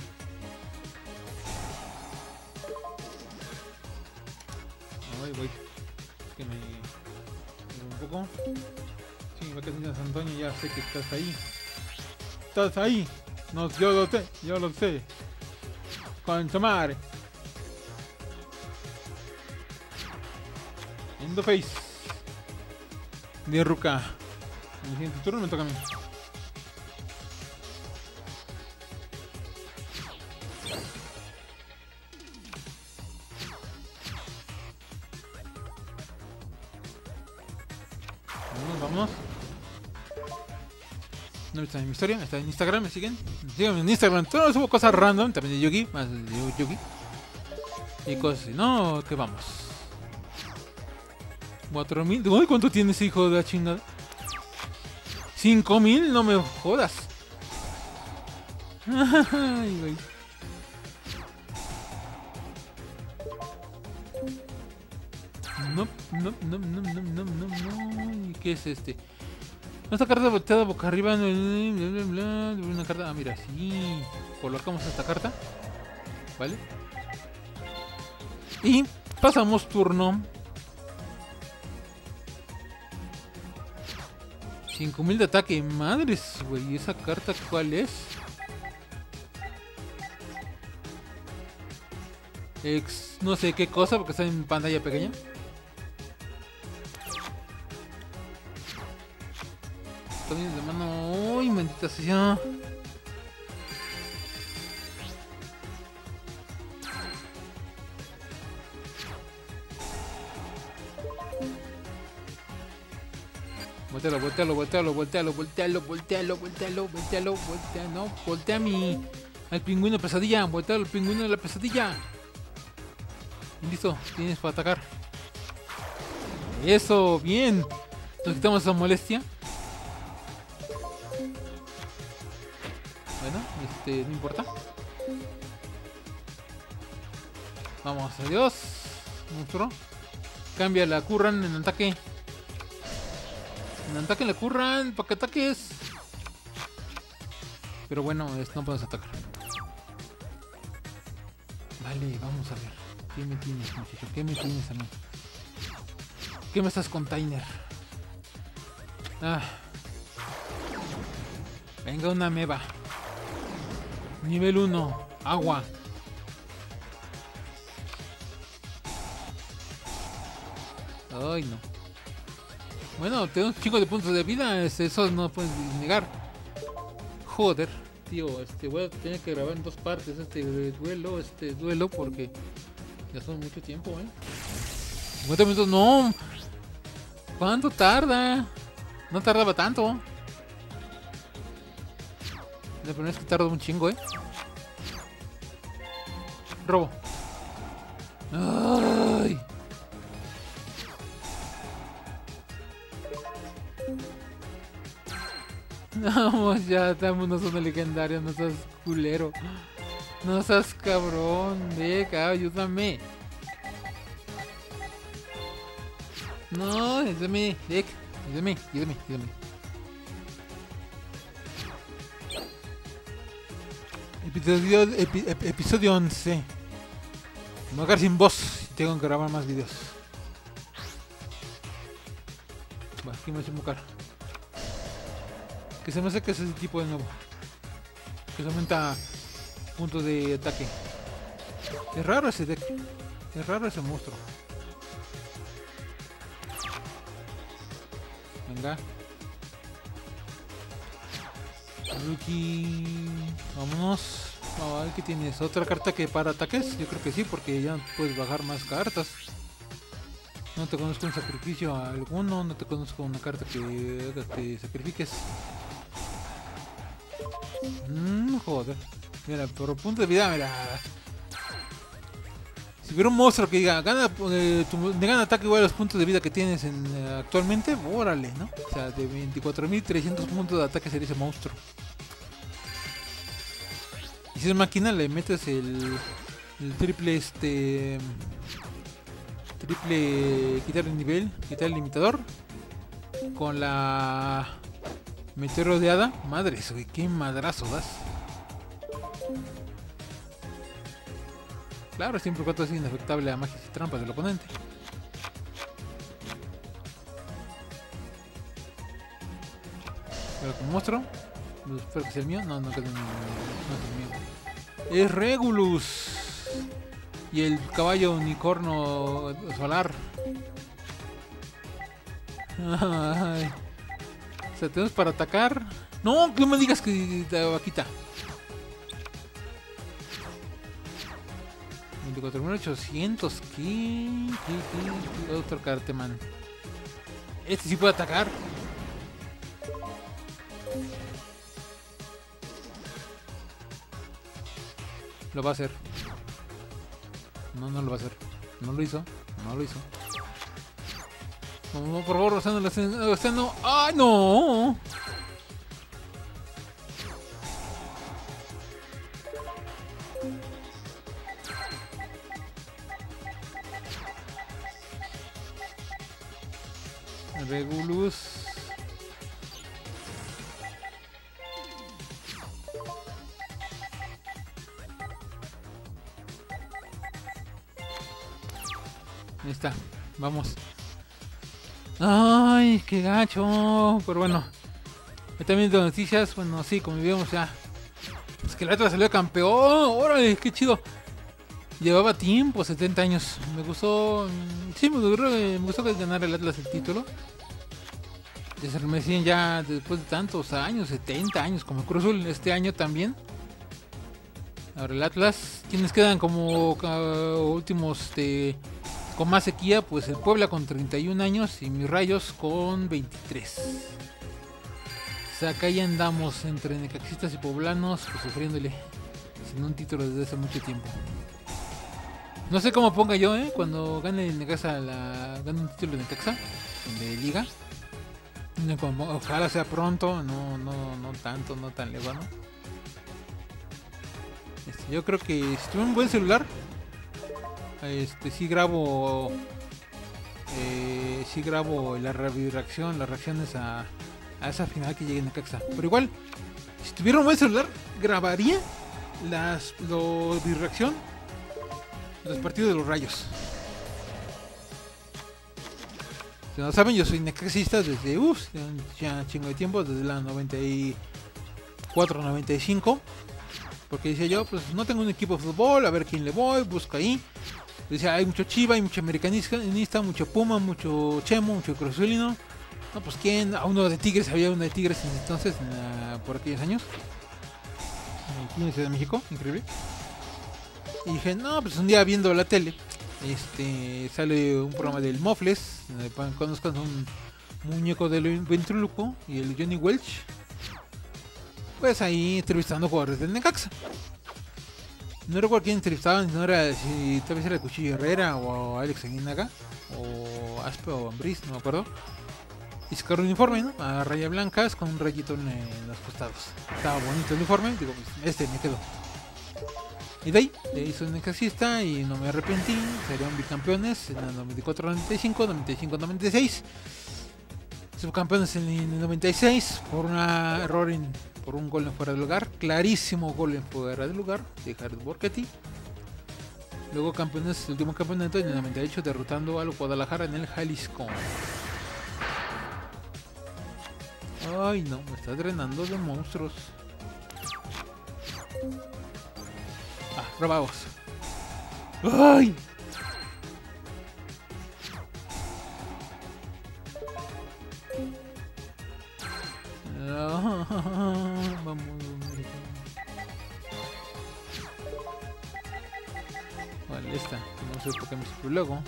Ahí voy. Es que me... me un poco. Sí, va que San Antonio, ya sé que estás ahí. Estás ahí. No, yo lo sé, yo lo sé. Concha madre. In the face. De Ruka. En el siguiente turno me toca a mí. Vamos, vamos. No está en mi historia, está en Instagram, me siguen. Síganme en Instagram, todo subo cosas random, también de Yugi, más de Yugi. Y cosas así, no, que vamos. cuatro mil, uy, ¿cuánto tiene ese hijo de la chingada? cinco mil, no me jodas. Ay, güey. No, no, no, no, no, no, no, no. ¿Y qué es este? Esta carta volteada boca arriba. Bla, bla, bla, bla, una carta. Ah, mira, sí. Colocamos esta carta. ¿Vale? Y pasamos turno. cinco mil de ataque. Madres, güey. ¿Esa carta cuál es? Ex, no sé qué cosa porque está en pantalla pequeña. También de mano. Uy, maldita sea. Voltealo, voltealo, voltealo, voltealo, voltealo, voltealo, voltealo, voltealo, voltealo, no, voltea a mi, al pingüino pesadilla, voltealo al pingüino de la pesadilla. Y listo, tienes para atacar. Eso, bien. Nos quitamos esa molestia. Bueno, este, no importa. Vamos, adiós. Monstruo. Cambia la curran en ataque. En ataque le curran, para que ataques. Pero bueno, es, no puedes atacar. Vale, vamos a ver. ¿Qué me tienes, muchacho? ¿Qué me tienes a mí? ¿Qué me estás container? Ah. Venga, una meba. Nivel uno. Agua. Ay, no. Bueno, tengo un chico de puntos de vida, eso no puedes negar. Joder, tío, este voy a tener que grabar en dos partes este duelo, este duelo porque ya son mucho tiempo, eh. cincuenta minutos, no. ¿Cuánto tarda? No tardaba tanto. La primera vez que tarda un chingo, eh. Robo. Ay. Vamos, ya, dámonos una legendaria, no seas culero. No seas cabrón, venga, ayúdame. No, ayúdame, Dick, ayúdame, ayúdame, ayúdame. Episodio, epi, ep, episodio once. Me voy a quedar sin voz y tengo que grabar más videos. Va, aquí me voy a invocar. Que se me hace que es ese tipo de nuevo. Que se aumenta puntos de ataque. Es raro ese deck. Es raro ese monstruo. Venga. Rookie. Vámonos. Vamos a ver qué tienes. ¿Otra carta que para ataques? Yo creo que sí, porque ya puedes bajar más cartas. No te conozco un sacrificio alguno. No te conozco una carta que haga que sacrifiques. Mmm, joder. Mira, por punto de vida, mira. Si hubiera un monstruo que diga, gana, eh, tu, de gana ataque igual a los puntos de vida que tienes en, eh, actualmente, órale, ¿no? O sea, de veinticuatro mil trescientos puntos de ataque sería ese monstruo. Y si es máquina, le metes el, el triple, este... Triple quitar el nivel, quitar el limitador. Con la... Meteoro de hada. Madres, güey, qué madrazo das. Claro, siempre y cuando es inafectable a magias y trampas del oponente. Pero como monstruo, espero que sea el mío. No, no, que no, no, no, no es el mío. Es Regulus. Y el caballo unicornio solar. Ay. O sea, tenemos para atacar. No, que no me digas que la vaquita. veinticuatro mil ochocientos. ¿Qué? ¿Qué? ¿Qué? ¿Qué? Otro carteman. Este sí puede atacar. Lo va a hacer. No, no lo va a hacer. No lo hizo. No lo hizo. No, no, por favor, Rosano, Rosano. ¡Ay, no! Regulus. Ahí está, vamos. Ay, qué gacho. Pero bueno, también de noticias. Bueno, sí, como vimos ya. Es que el Atlas salió campeón. Órale, qué chido. Llevaba tiempo, setenta años. Me gustó. Sí, me gustó, me gustó ganar el Atlas el título. Se me decían ya después de tantos años, setenta años, como Cruz Azul este año también. Ahora el Atlas. ¿Quiénes quedan como uh, últimos de, con más sequía? Pues el Puebla con treinta y un años y mis Rayos con veintitrés. O sea, acá ya andamos entre necaxistas y poblanos, pues sufriéndole sin un título desde hace mucho tiempo. No sé cómo ponga yo, ¿eh? Cuando gane el Necaxa, la, gane un título de Necaxa, de Liga. Ojalá sea pronto, no, no, no tanto, no tan lejano. Este, yo creo que si tuve un buen celular, este, sí grabo, eh, sí grabo la reacción, las reacciones a, a esa final que llegue en Necaxa. Pero igual, si tuviera un buen celular, grabaría las, lo, mi reacción. Los partidos de los Rayos. Si no saben, yo soy necaxista desde uff, ya chingo de tiempo, desde la noventa y cuatro noventa y cinco. Porque decía yo, pues no tengo un equipo de fútbol, a ver quién le voy, busco ahí. Decía, hay mucho Chiva, hay mucho americanista, mucho Puma, mucho Chemo, mucho Cruzulino. No, pues quién, a uno de Tigres, había uno de Tigres entonces, en la, por aquellos años. Aquí en la Ciudad de México, increíble. Y dije, no, pues un día viendo la tele, este sale un programa del Mofles, donde conozcan un muñeco del ventríloco y el Johnny Welch. Pues ahí entrevistando jugadores del Necaxa. No recuerdo quién entrevistaban, no era si tal vez era Cuchillo Herrera o Alex Aguinaga o Aspe o Ambriz, no me acuerdo. Y sacaron un uniforme, ¿no? A rayas blancas con un rayito en, en los costados. Estaba bonito el uniforme, digo, pues este me quedó. Y de ahí, de ahí soy necaxista y no me arrepentí. Serían bicampeones en el noventa y cuatro noventa y cinco, noventa y cinco noventa y seis. Subcampeones en el noventa y seis por un error, en, por un gol en fuera de lugar. Clarísimo gol en fuera de lugar de Jared Borghetti. Luego campeones, el último campeonato en el noventa y ocho derrotando al Guadalajara en el Jalisco. Ay no, me está drenando de monstruos. Ah, robados. ¡Ay! No, vamos. Vale, esta. No sé por qué me subió luego.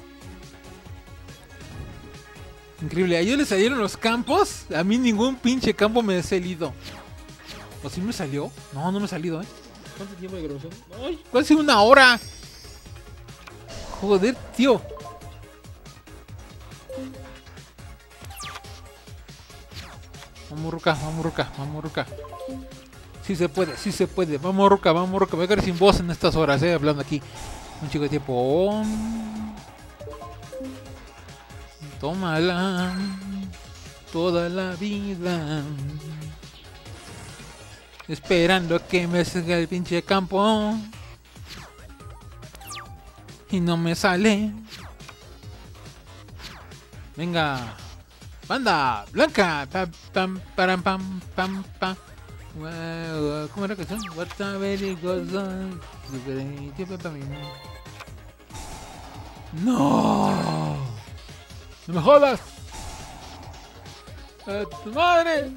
Increíble. A ellos les salieron los campos. A mí ningún pinche campo me ha salido. ¿O sí me salió? No, no me ha salido, ¿eh? ¿Cuánto tiempo de grabación? ¡Ay! ¡Casi una hora! Joder, tío. Vamos, Ruca, vamos, Ruca, vamos, Ruca. Sí se puede, sí se puede. Vamos, Ruca, vamos, Ruca. Voy a quedar sin voz en estas horas, eh, hablando aquí. Un chico de tiempo. Tómala. Toda la vida. Esperando a que me salga el pinche campo. Y no me sale. Venga. Banda blanca. Pam, pam, param, pam, pam, pam. ¿Cómo era la canción? What a very good song. No. No me jodas. A tu madre.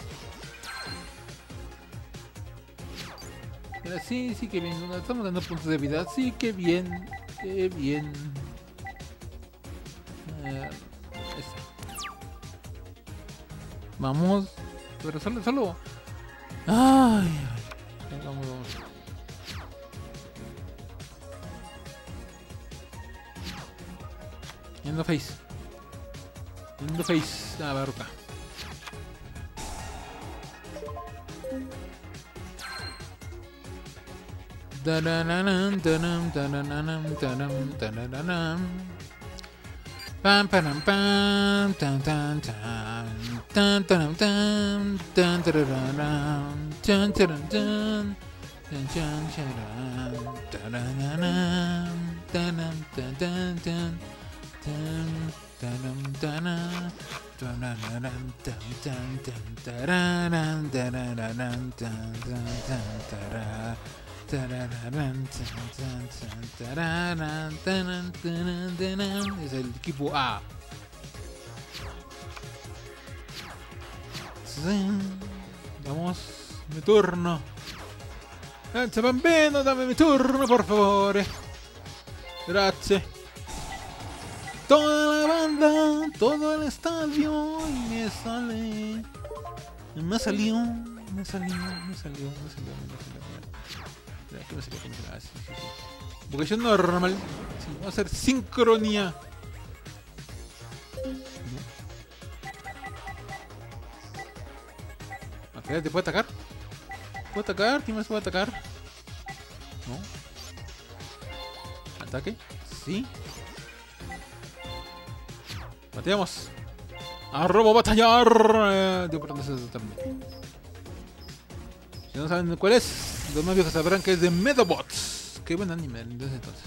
Sí, sí que bien, estamos dando puntos de vida, sí que bien, que bien. Eh, vamos, pero solo, solo. Ay, ay, vamos, vamos. In the face. In the face, la barroca. Pam, pam, pam, tan, tan, tan, tan, tan, tan, tan, tarararán, tan, taran, tan, tan, chan, charan, tarararán, taran, tan, tan, tan, tan, taran, taran, tarararán, tan, tan, tan, tararán, tarararán, tan, tan, tan, tararán. Tarararán, tan, tan, tan, tararán, taran, taran, taran. Es el equipo A. Sí. Vamos, mi turno. Anzi, bambino, dame mi turno, por favore. Grazie. Toda la banda, todo el estadio. Y me sale. Me salió, me salió, me salió, me salió, me salió. ¿Qué me salió? ¿Qué me salió? Ah, sí, sí, sí. Invocación normal. Sí, vamos a hacer sincronía. No. Ok, ¿te puede atacar? ¿Puede atacar? ¿Quién más puede atacar? No. ¿Ataque? Sí. Bateamos. Arrobo batallar. Eh, Digo, perdón, ese es el término. Si no saben cuál es, los más viejos sabrán que es de Medabots. Qué buen anime desde entonces.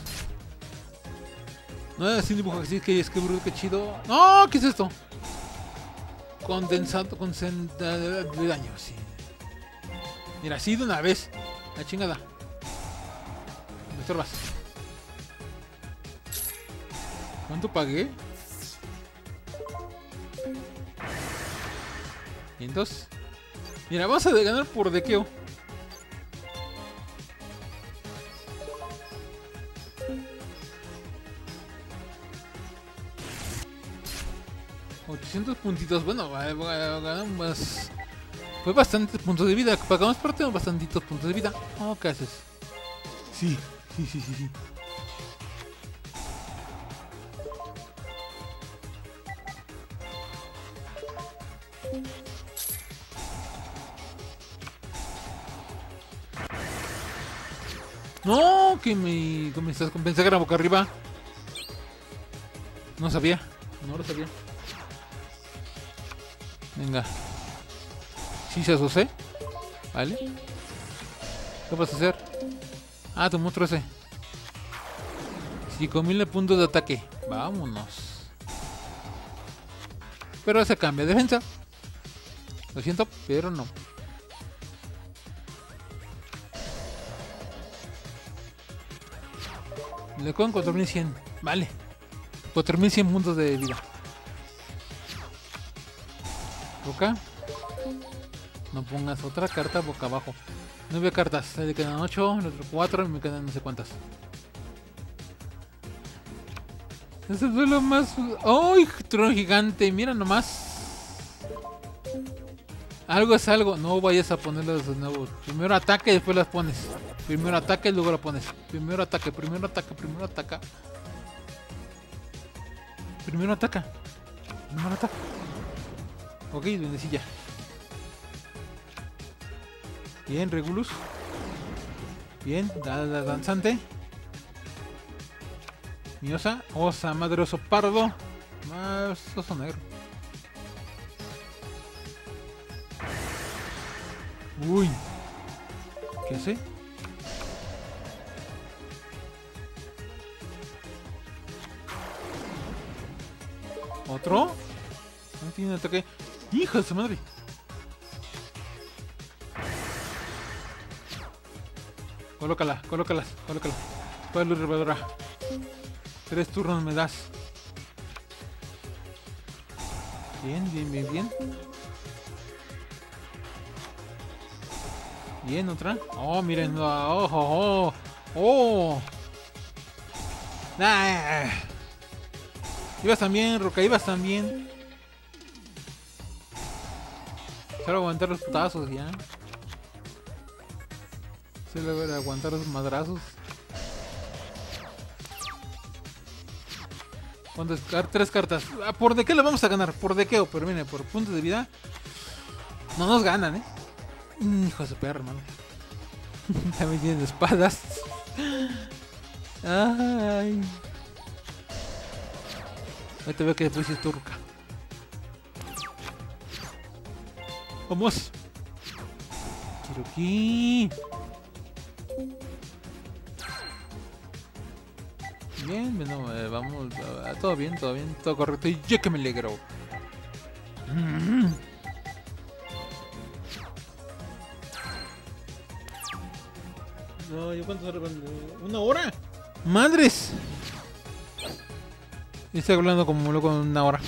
No es un dibujo así que es que bruto, que chido. No, ¿qué es esto? Condensado, concentrado de daño, sí. Mira, así de una vez. La chingada. Me estorbas. ¿Cuánto pagué? Y entonces, mira, vamos a ganar por dequeo. ochocientos puntitos, bueno, ganamos. Fue bastantes puntos de vida. Pagamos por tener bastantitos puntos de vida. Oh, ¿qué haces? Sí, sí, sí, sí, sí. No, que me, que me estás pensé que era boca arriba. No sabía, no lo sabía. Venga. Sí se asocié. Vale. ¿Qué vas a hacer? Ah, tu monstruo ese. cinco mil puntos de ataque. Vámonos. Pero se cambia de defensa. Lo siento, pero no. Le con cuatro mil cien. Vale. cuatro mil cien puntos de vida. Boca. No pongas otra carta boca abajo. nueve cartas. Le quedan ocho. El otro cuatro. Y me quedan no sé cuántas. Este es lo más. ¡Ay! Trono gigante. Mira nomás. Algo es algo. No vayas a ponerlas de nuevo. Primero ataque y después las pones. Primero ataque y luego la pones. Primero ataque, primero ataque, primero ataca. Primero ataca. Primero ataca. Ok, duendecilla. Bien, Regulus. Bien, da, da, danzante. Mi osa. Osa, madre oso pardo. Más oso negro. Uy. ¿Qué hace? ¿Otro? No tiene ataque. ¡Hija de su madre! Colócala, colócala, colócala. Después luz reveladora. Tres turnos me das. Bien, bien, bien, bien. Bien, otra. Oh, miren. Oh, oh, oh. Oh. Nah. Ibas también, Roca, ibas también. Solo aguantar los putazos ya. Solo ver aguantar los madrazos. ¿Cuántas? Tres cartas. Ah, ¿por de qué le vamos a ganar? Por de qué, pero mire, por puntos de vida. No nos ganan, eh. Hijo de su perro, hermano. También tienen espadas. Ay. Ahorita veo que después es turca. Vamos. Kiruki. Bien, bueno, eh, vamos. Uh, todo bien, todo bien, todo correcto. Y yo que me alegro. Mm. No, ¿yo cuánto horas? ¿Una hora? ¡Madres! Y estoy hablando como loco en una hora.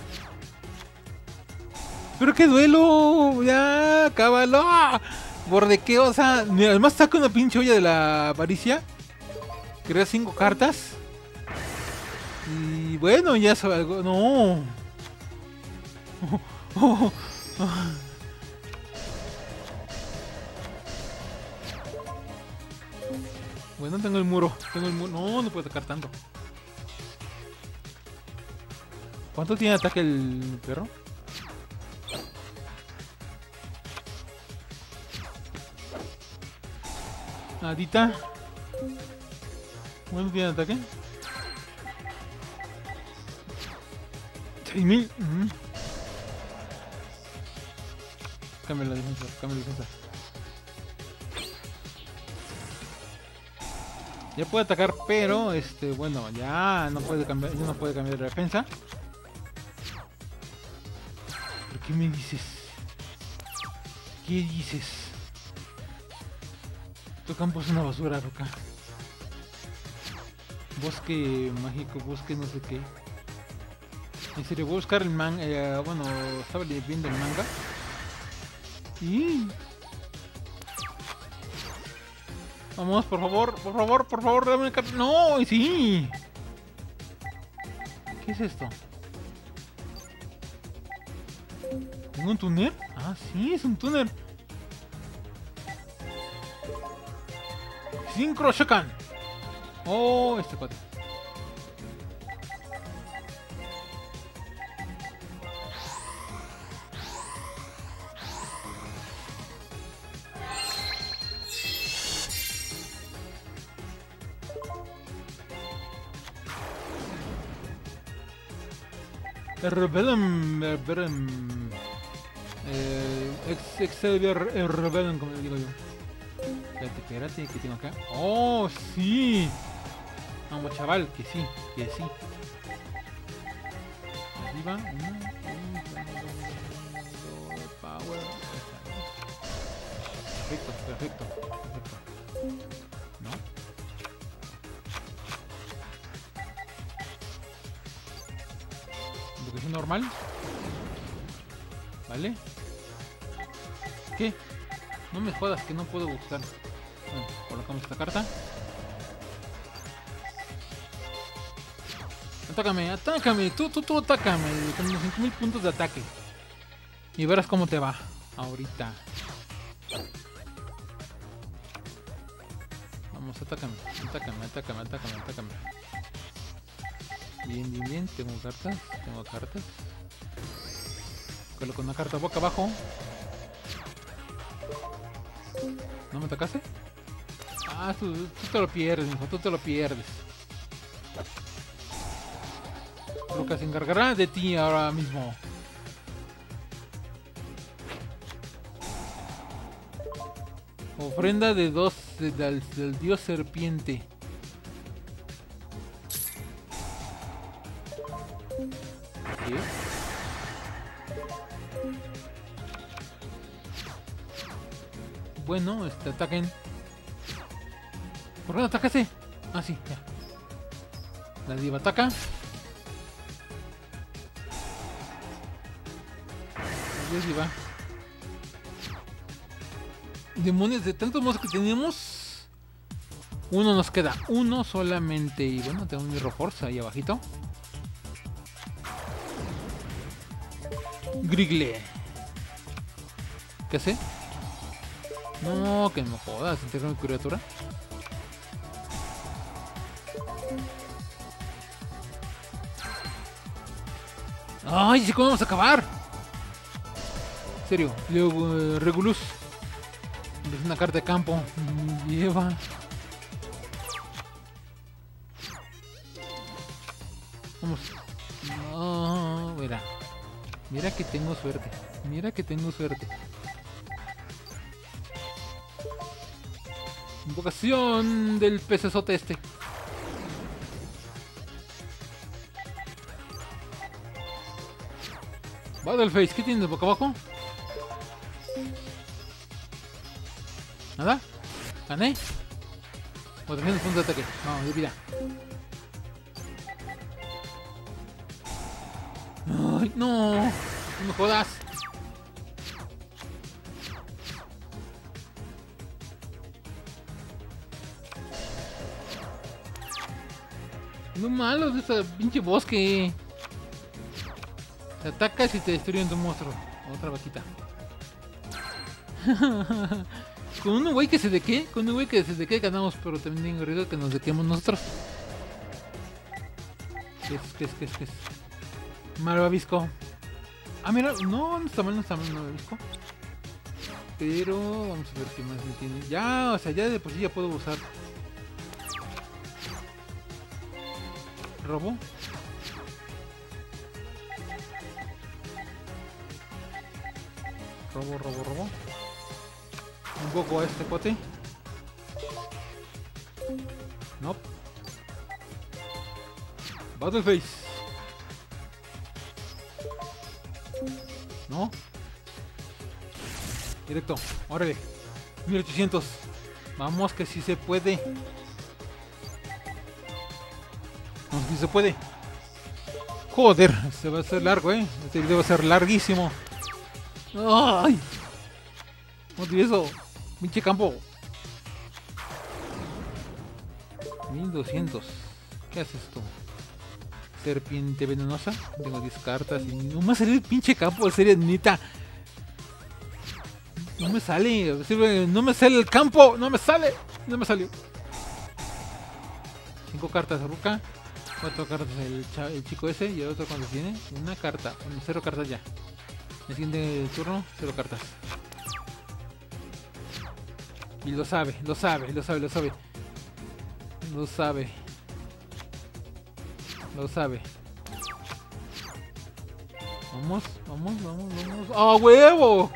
¡Pero qué duelo! ¡Ya! ¡Cábalo! ¿Borde qué? O sea, mira, además saca una pinche olla de la avaricia. Crea cinco cartas. Y bueno, ya sabe algo. ¡No! Oh, oh, oh. Bueno, tengo el muro. Tengo el muro. No, no puedo atacar tanto. ¿Cuánto tiene ataque el perro? Nadita. ¿Cuánto tiene ataque? seis mil. Uh-huh. Cambia la defensa, cambia la defensa. Ya puede atacar, pero este, bueno, ya no puede cambiar, ya no puede cambiar de defensa. ¿Pero qué me dices? ¿Qué dices? Tu campo es una basura, Roca. Bosque mágico, bosque no sé qué. En serio, voy a buscar el manga. Eh, bueno, estaba viendo el manga. Y... vamos, por favor, por favor, por favor, dame carta. ¡No! ¡Y sí! ¿Qué es esto? ¿Tengo un túnel? Ah, sí, es un túnel. Synchro Shokan. Oh, este cuate. Rebellion, Rebellion, eh, ex, Excelsior Rebellion, como le digo yo. Espérate, espérate, ¿qué tengo acá? ¡Oh, sí! Vamos, chaval, que sí, que sí. Arriba, uno, dos, power. Perfecto, perfecto, perfecto. ¿No? Invocación normal. ¿Vale? ¿Qué? No me jodas que no puedo buscar. Bueno, colocamos esta carta. Atácame, atácame, tú, tú, tú, atácame. Con los cinco mil puntos de ataque. Y verás cómo te va. Ahorita. Vamos, atácame, atácame, atácame, atácame, atácame. Bien, bien, bien. Tengo cartas, tengo cartas. Coloco una carta boca abajo. ¿No me atacaste? Ah, tú, tú te lo pierdes, hijo, tú te lo pierdes. Creo que se encargará de ti ahora mismo. Ofrenda de dos de, del, del dios serpiente. ¿Qué? Bueno, este, ataquen. ¿Por qué no atacaste? Ah, sí, ya. La diva ataca. Adiós, diva. Demonios, de tantos modos que tenemos, uno nos queda, uno solamente. Y bueno, tengo un Mirror Force ahí abajito. Grigle. ¿Qué hace? No, que me jodas, entregar mi criatura. Ay, ¿cómo vamos a acabar? En serio, luego uh, Regulus. Es una carta de campo. Lleva. Vamos. No, mira. Mira que tengo suerte. Mira que tengo suerte. Invocación del pecesote este. Battleface, ¿qué tienes boca abajo? ¿Nada? ¿Gané? cuatrocientos puntos de ataque. No, de vida. Ay, no. No me jodas. No malo de ese pinche bosque. Te atacas y te destruyen tu monstruo. Otra vaquita. Con un güey que se de qué, con un güey que se de qué ganamos, pero también tengo riesgo que nos dequemos nosotros. ¿Qué es? ¿Qué es? ¿Qué es? ¿Qué es? Malvavisco. Ah, mira, no, no está mal, no está mal Malvavisco. Pero vamos a ver qué más me tiene. Ya, o sea, ya de por sí ya puedo usar. Robo. Robo, robo, robo. Un poco a este cuate. No. Battleface. No. Directo. Órale. mil ochocientos. Vamos que sí se puede. Vamos que sí se puede. Joder. Se va a hacer largo, eh. Este video va a ser larguísimo. ¡Ay! ¿Cómo te eso? Pinche campo. mil doscientos. ¿Qué haces tú? Serpiente venenosa. Tengo diez cartas y no me sale el pinche campo, en serio, neta. No me sale. No me sale el campo. No me sale. No me salió. cinco cartas Ruka. cuatro cartas el, el chico ese. Y el otro cuando tiene una carta. cero cartas ya. El siguiente turno, cero cartas. Y lo sabe, lo sabe, lo sabe, lo sabe. Lo sabe. Lo sabe. Vamos, vamos, vamos, vamos. ¡Ah, huevo!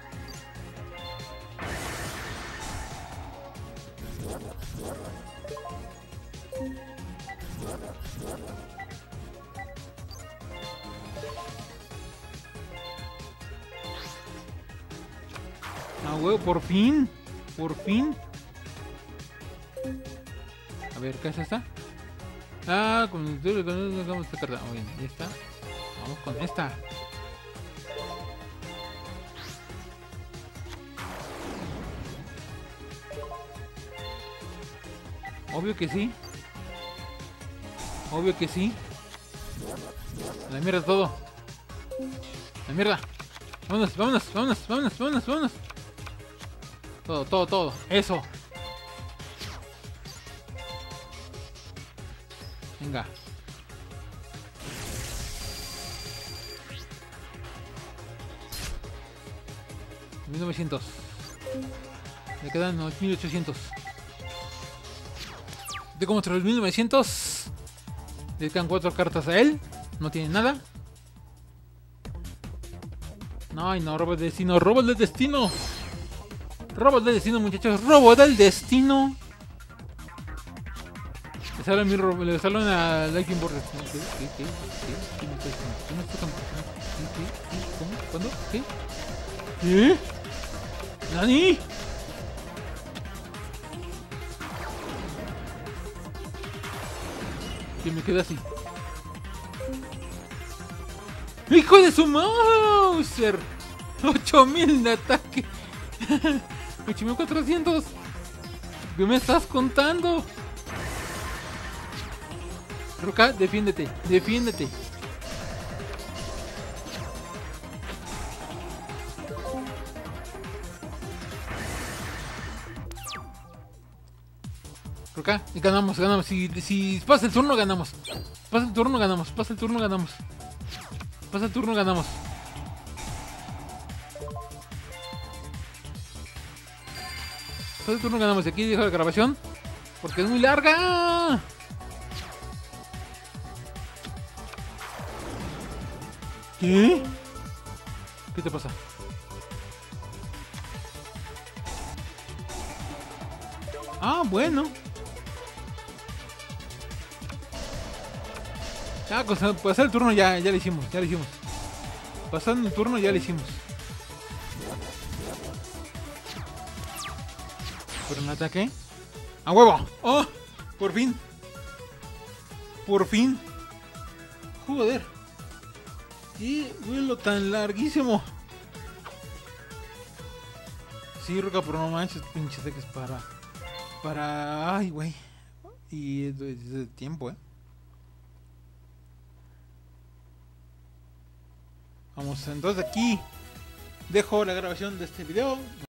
¡Ah, huevo! ¡Por fin! ¡Por fin! A ver, ¿qué es esta? Ah, con esta carta. Muy bien, ya está. Vamos con esta. Obvio que sí. Obvio que sí. La mierda todo. La mierda. Vámonos, vámonos, vámonos, vámonos, vámonos, vámonos. Todo, todo, todo. Eso. Venga. mil novecientos. Le quedan mil ochocientos. De contra los mil novecientos. Le quedan cuatro cartas a él. No tiene nada. Ay, no, robo del destino. Robo del destino. Robo del destino, muchachos. Robo del destino. Le sale a mi robo. Le sale una Lightning Board. ¿Qué? ¿Qué? ¿Qué? ¿Qué? ¿Qué me está diciendo? ¿Qué me está diciendo? ¿Qué? ¿Qué? ¿Cómo? ¿Cuándo? ¿Qué? ¿Qué? ¿Nani? Que me queda así. ¡Hijo de su Mauser! ocho mil de ataque. ocho mil cuatrocientos. ¿Qué me estás contando? Ruka, defiéndete. Defiéndete. Ruka, y ganamos, ganamos. Si, si pasa el turno, ganamos. Pasa el turno, ganamos. Pasa el turno, ganamos. Pasa el turno, ganamos. Pasa el turno, ganamos. Y aquí dejo la grabación porque es muy larga. ¿Qué? ¿Qué te pasa? Ah, bueno. Ah, pues, pasar el turno ya, ya lo hicimos, ya lo hicimos. Pasando el turno ya lo hicimos. ¿Por un ataque? ¡A huevo! ¡Oh! Por fin. Por fin. Joder. ¡Qué vuelo tan larguísimo! Sí, Roca, pero no manches, pinche ataques para... Para... Ay, güey. Y es de, de tiempo, ¿eh? Vamos, entonces aquí dejo la grabación de este video.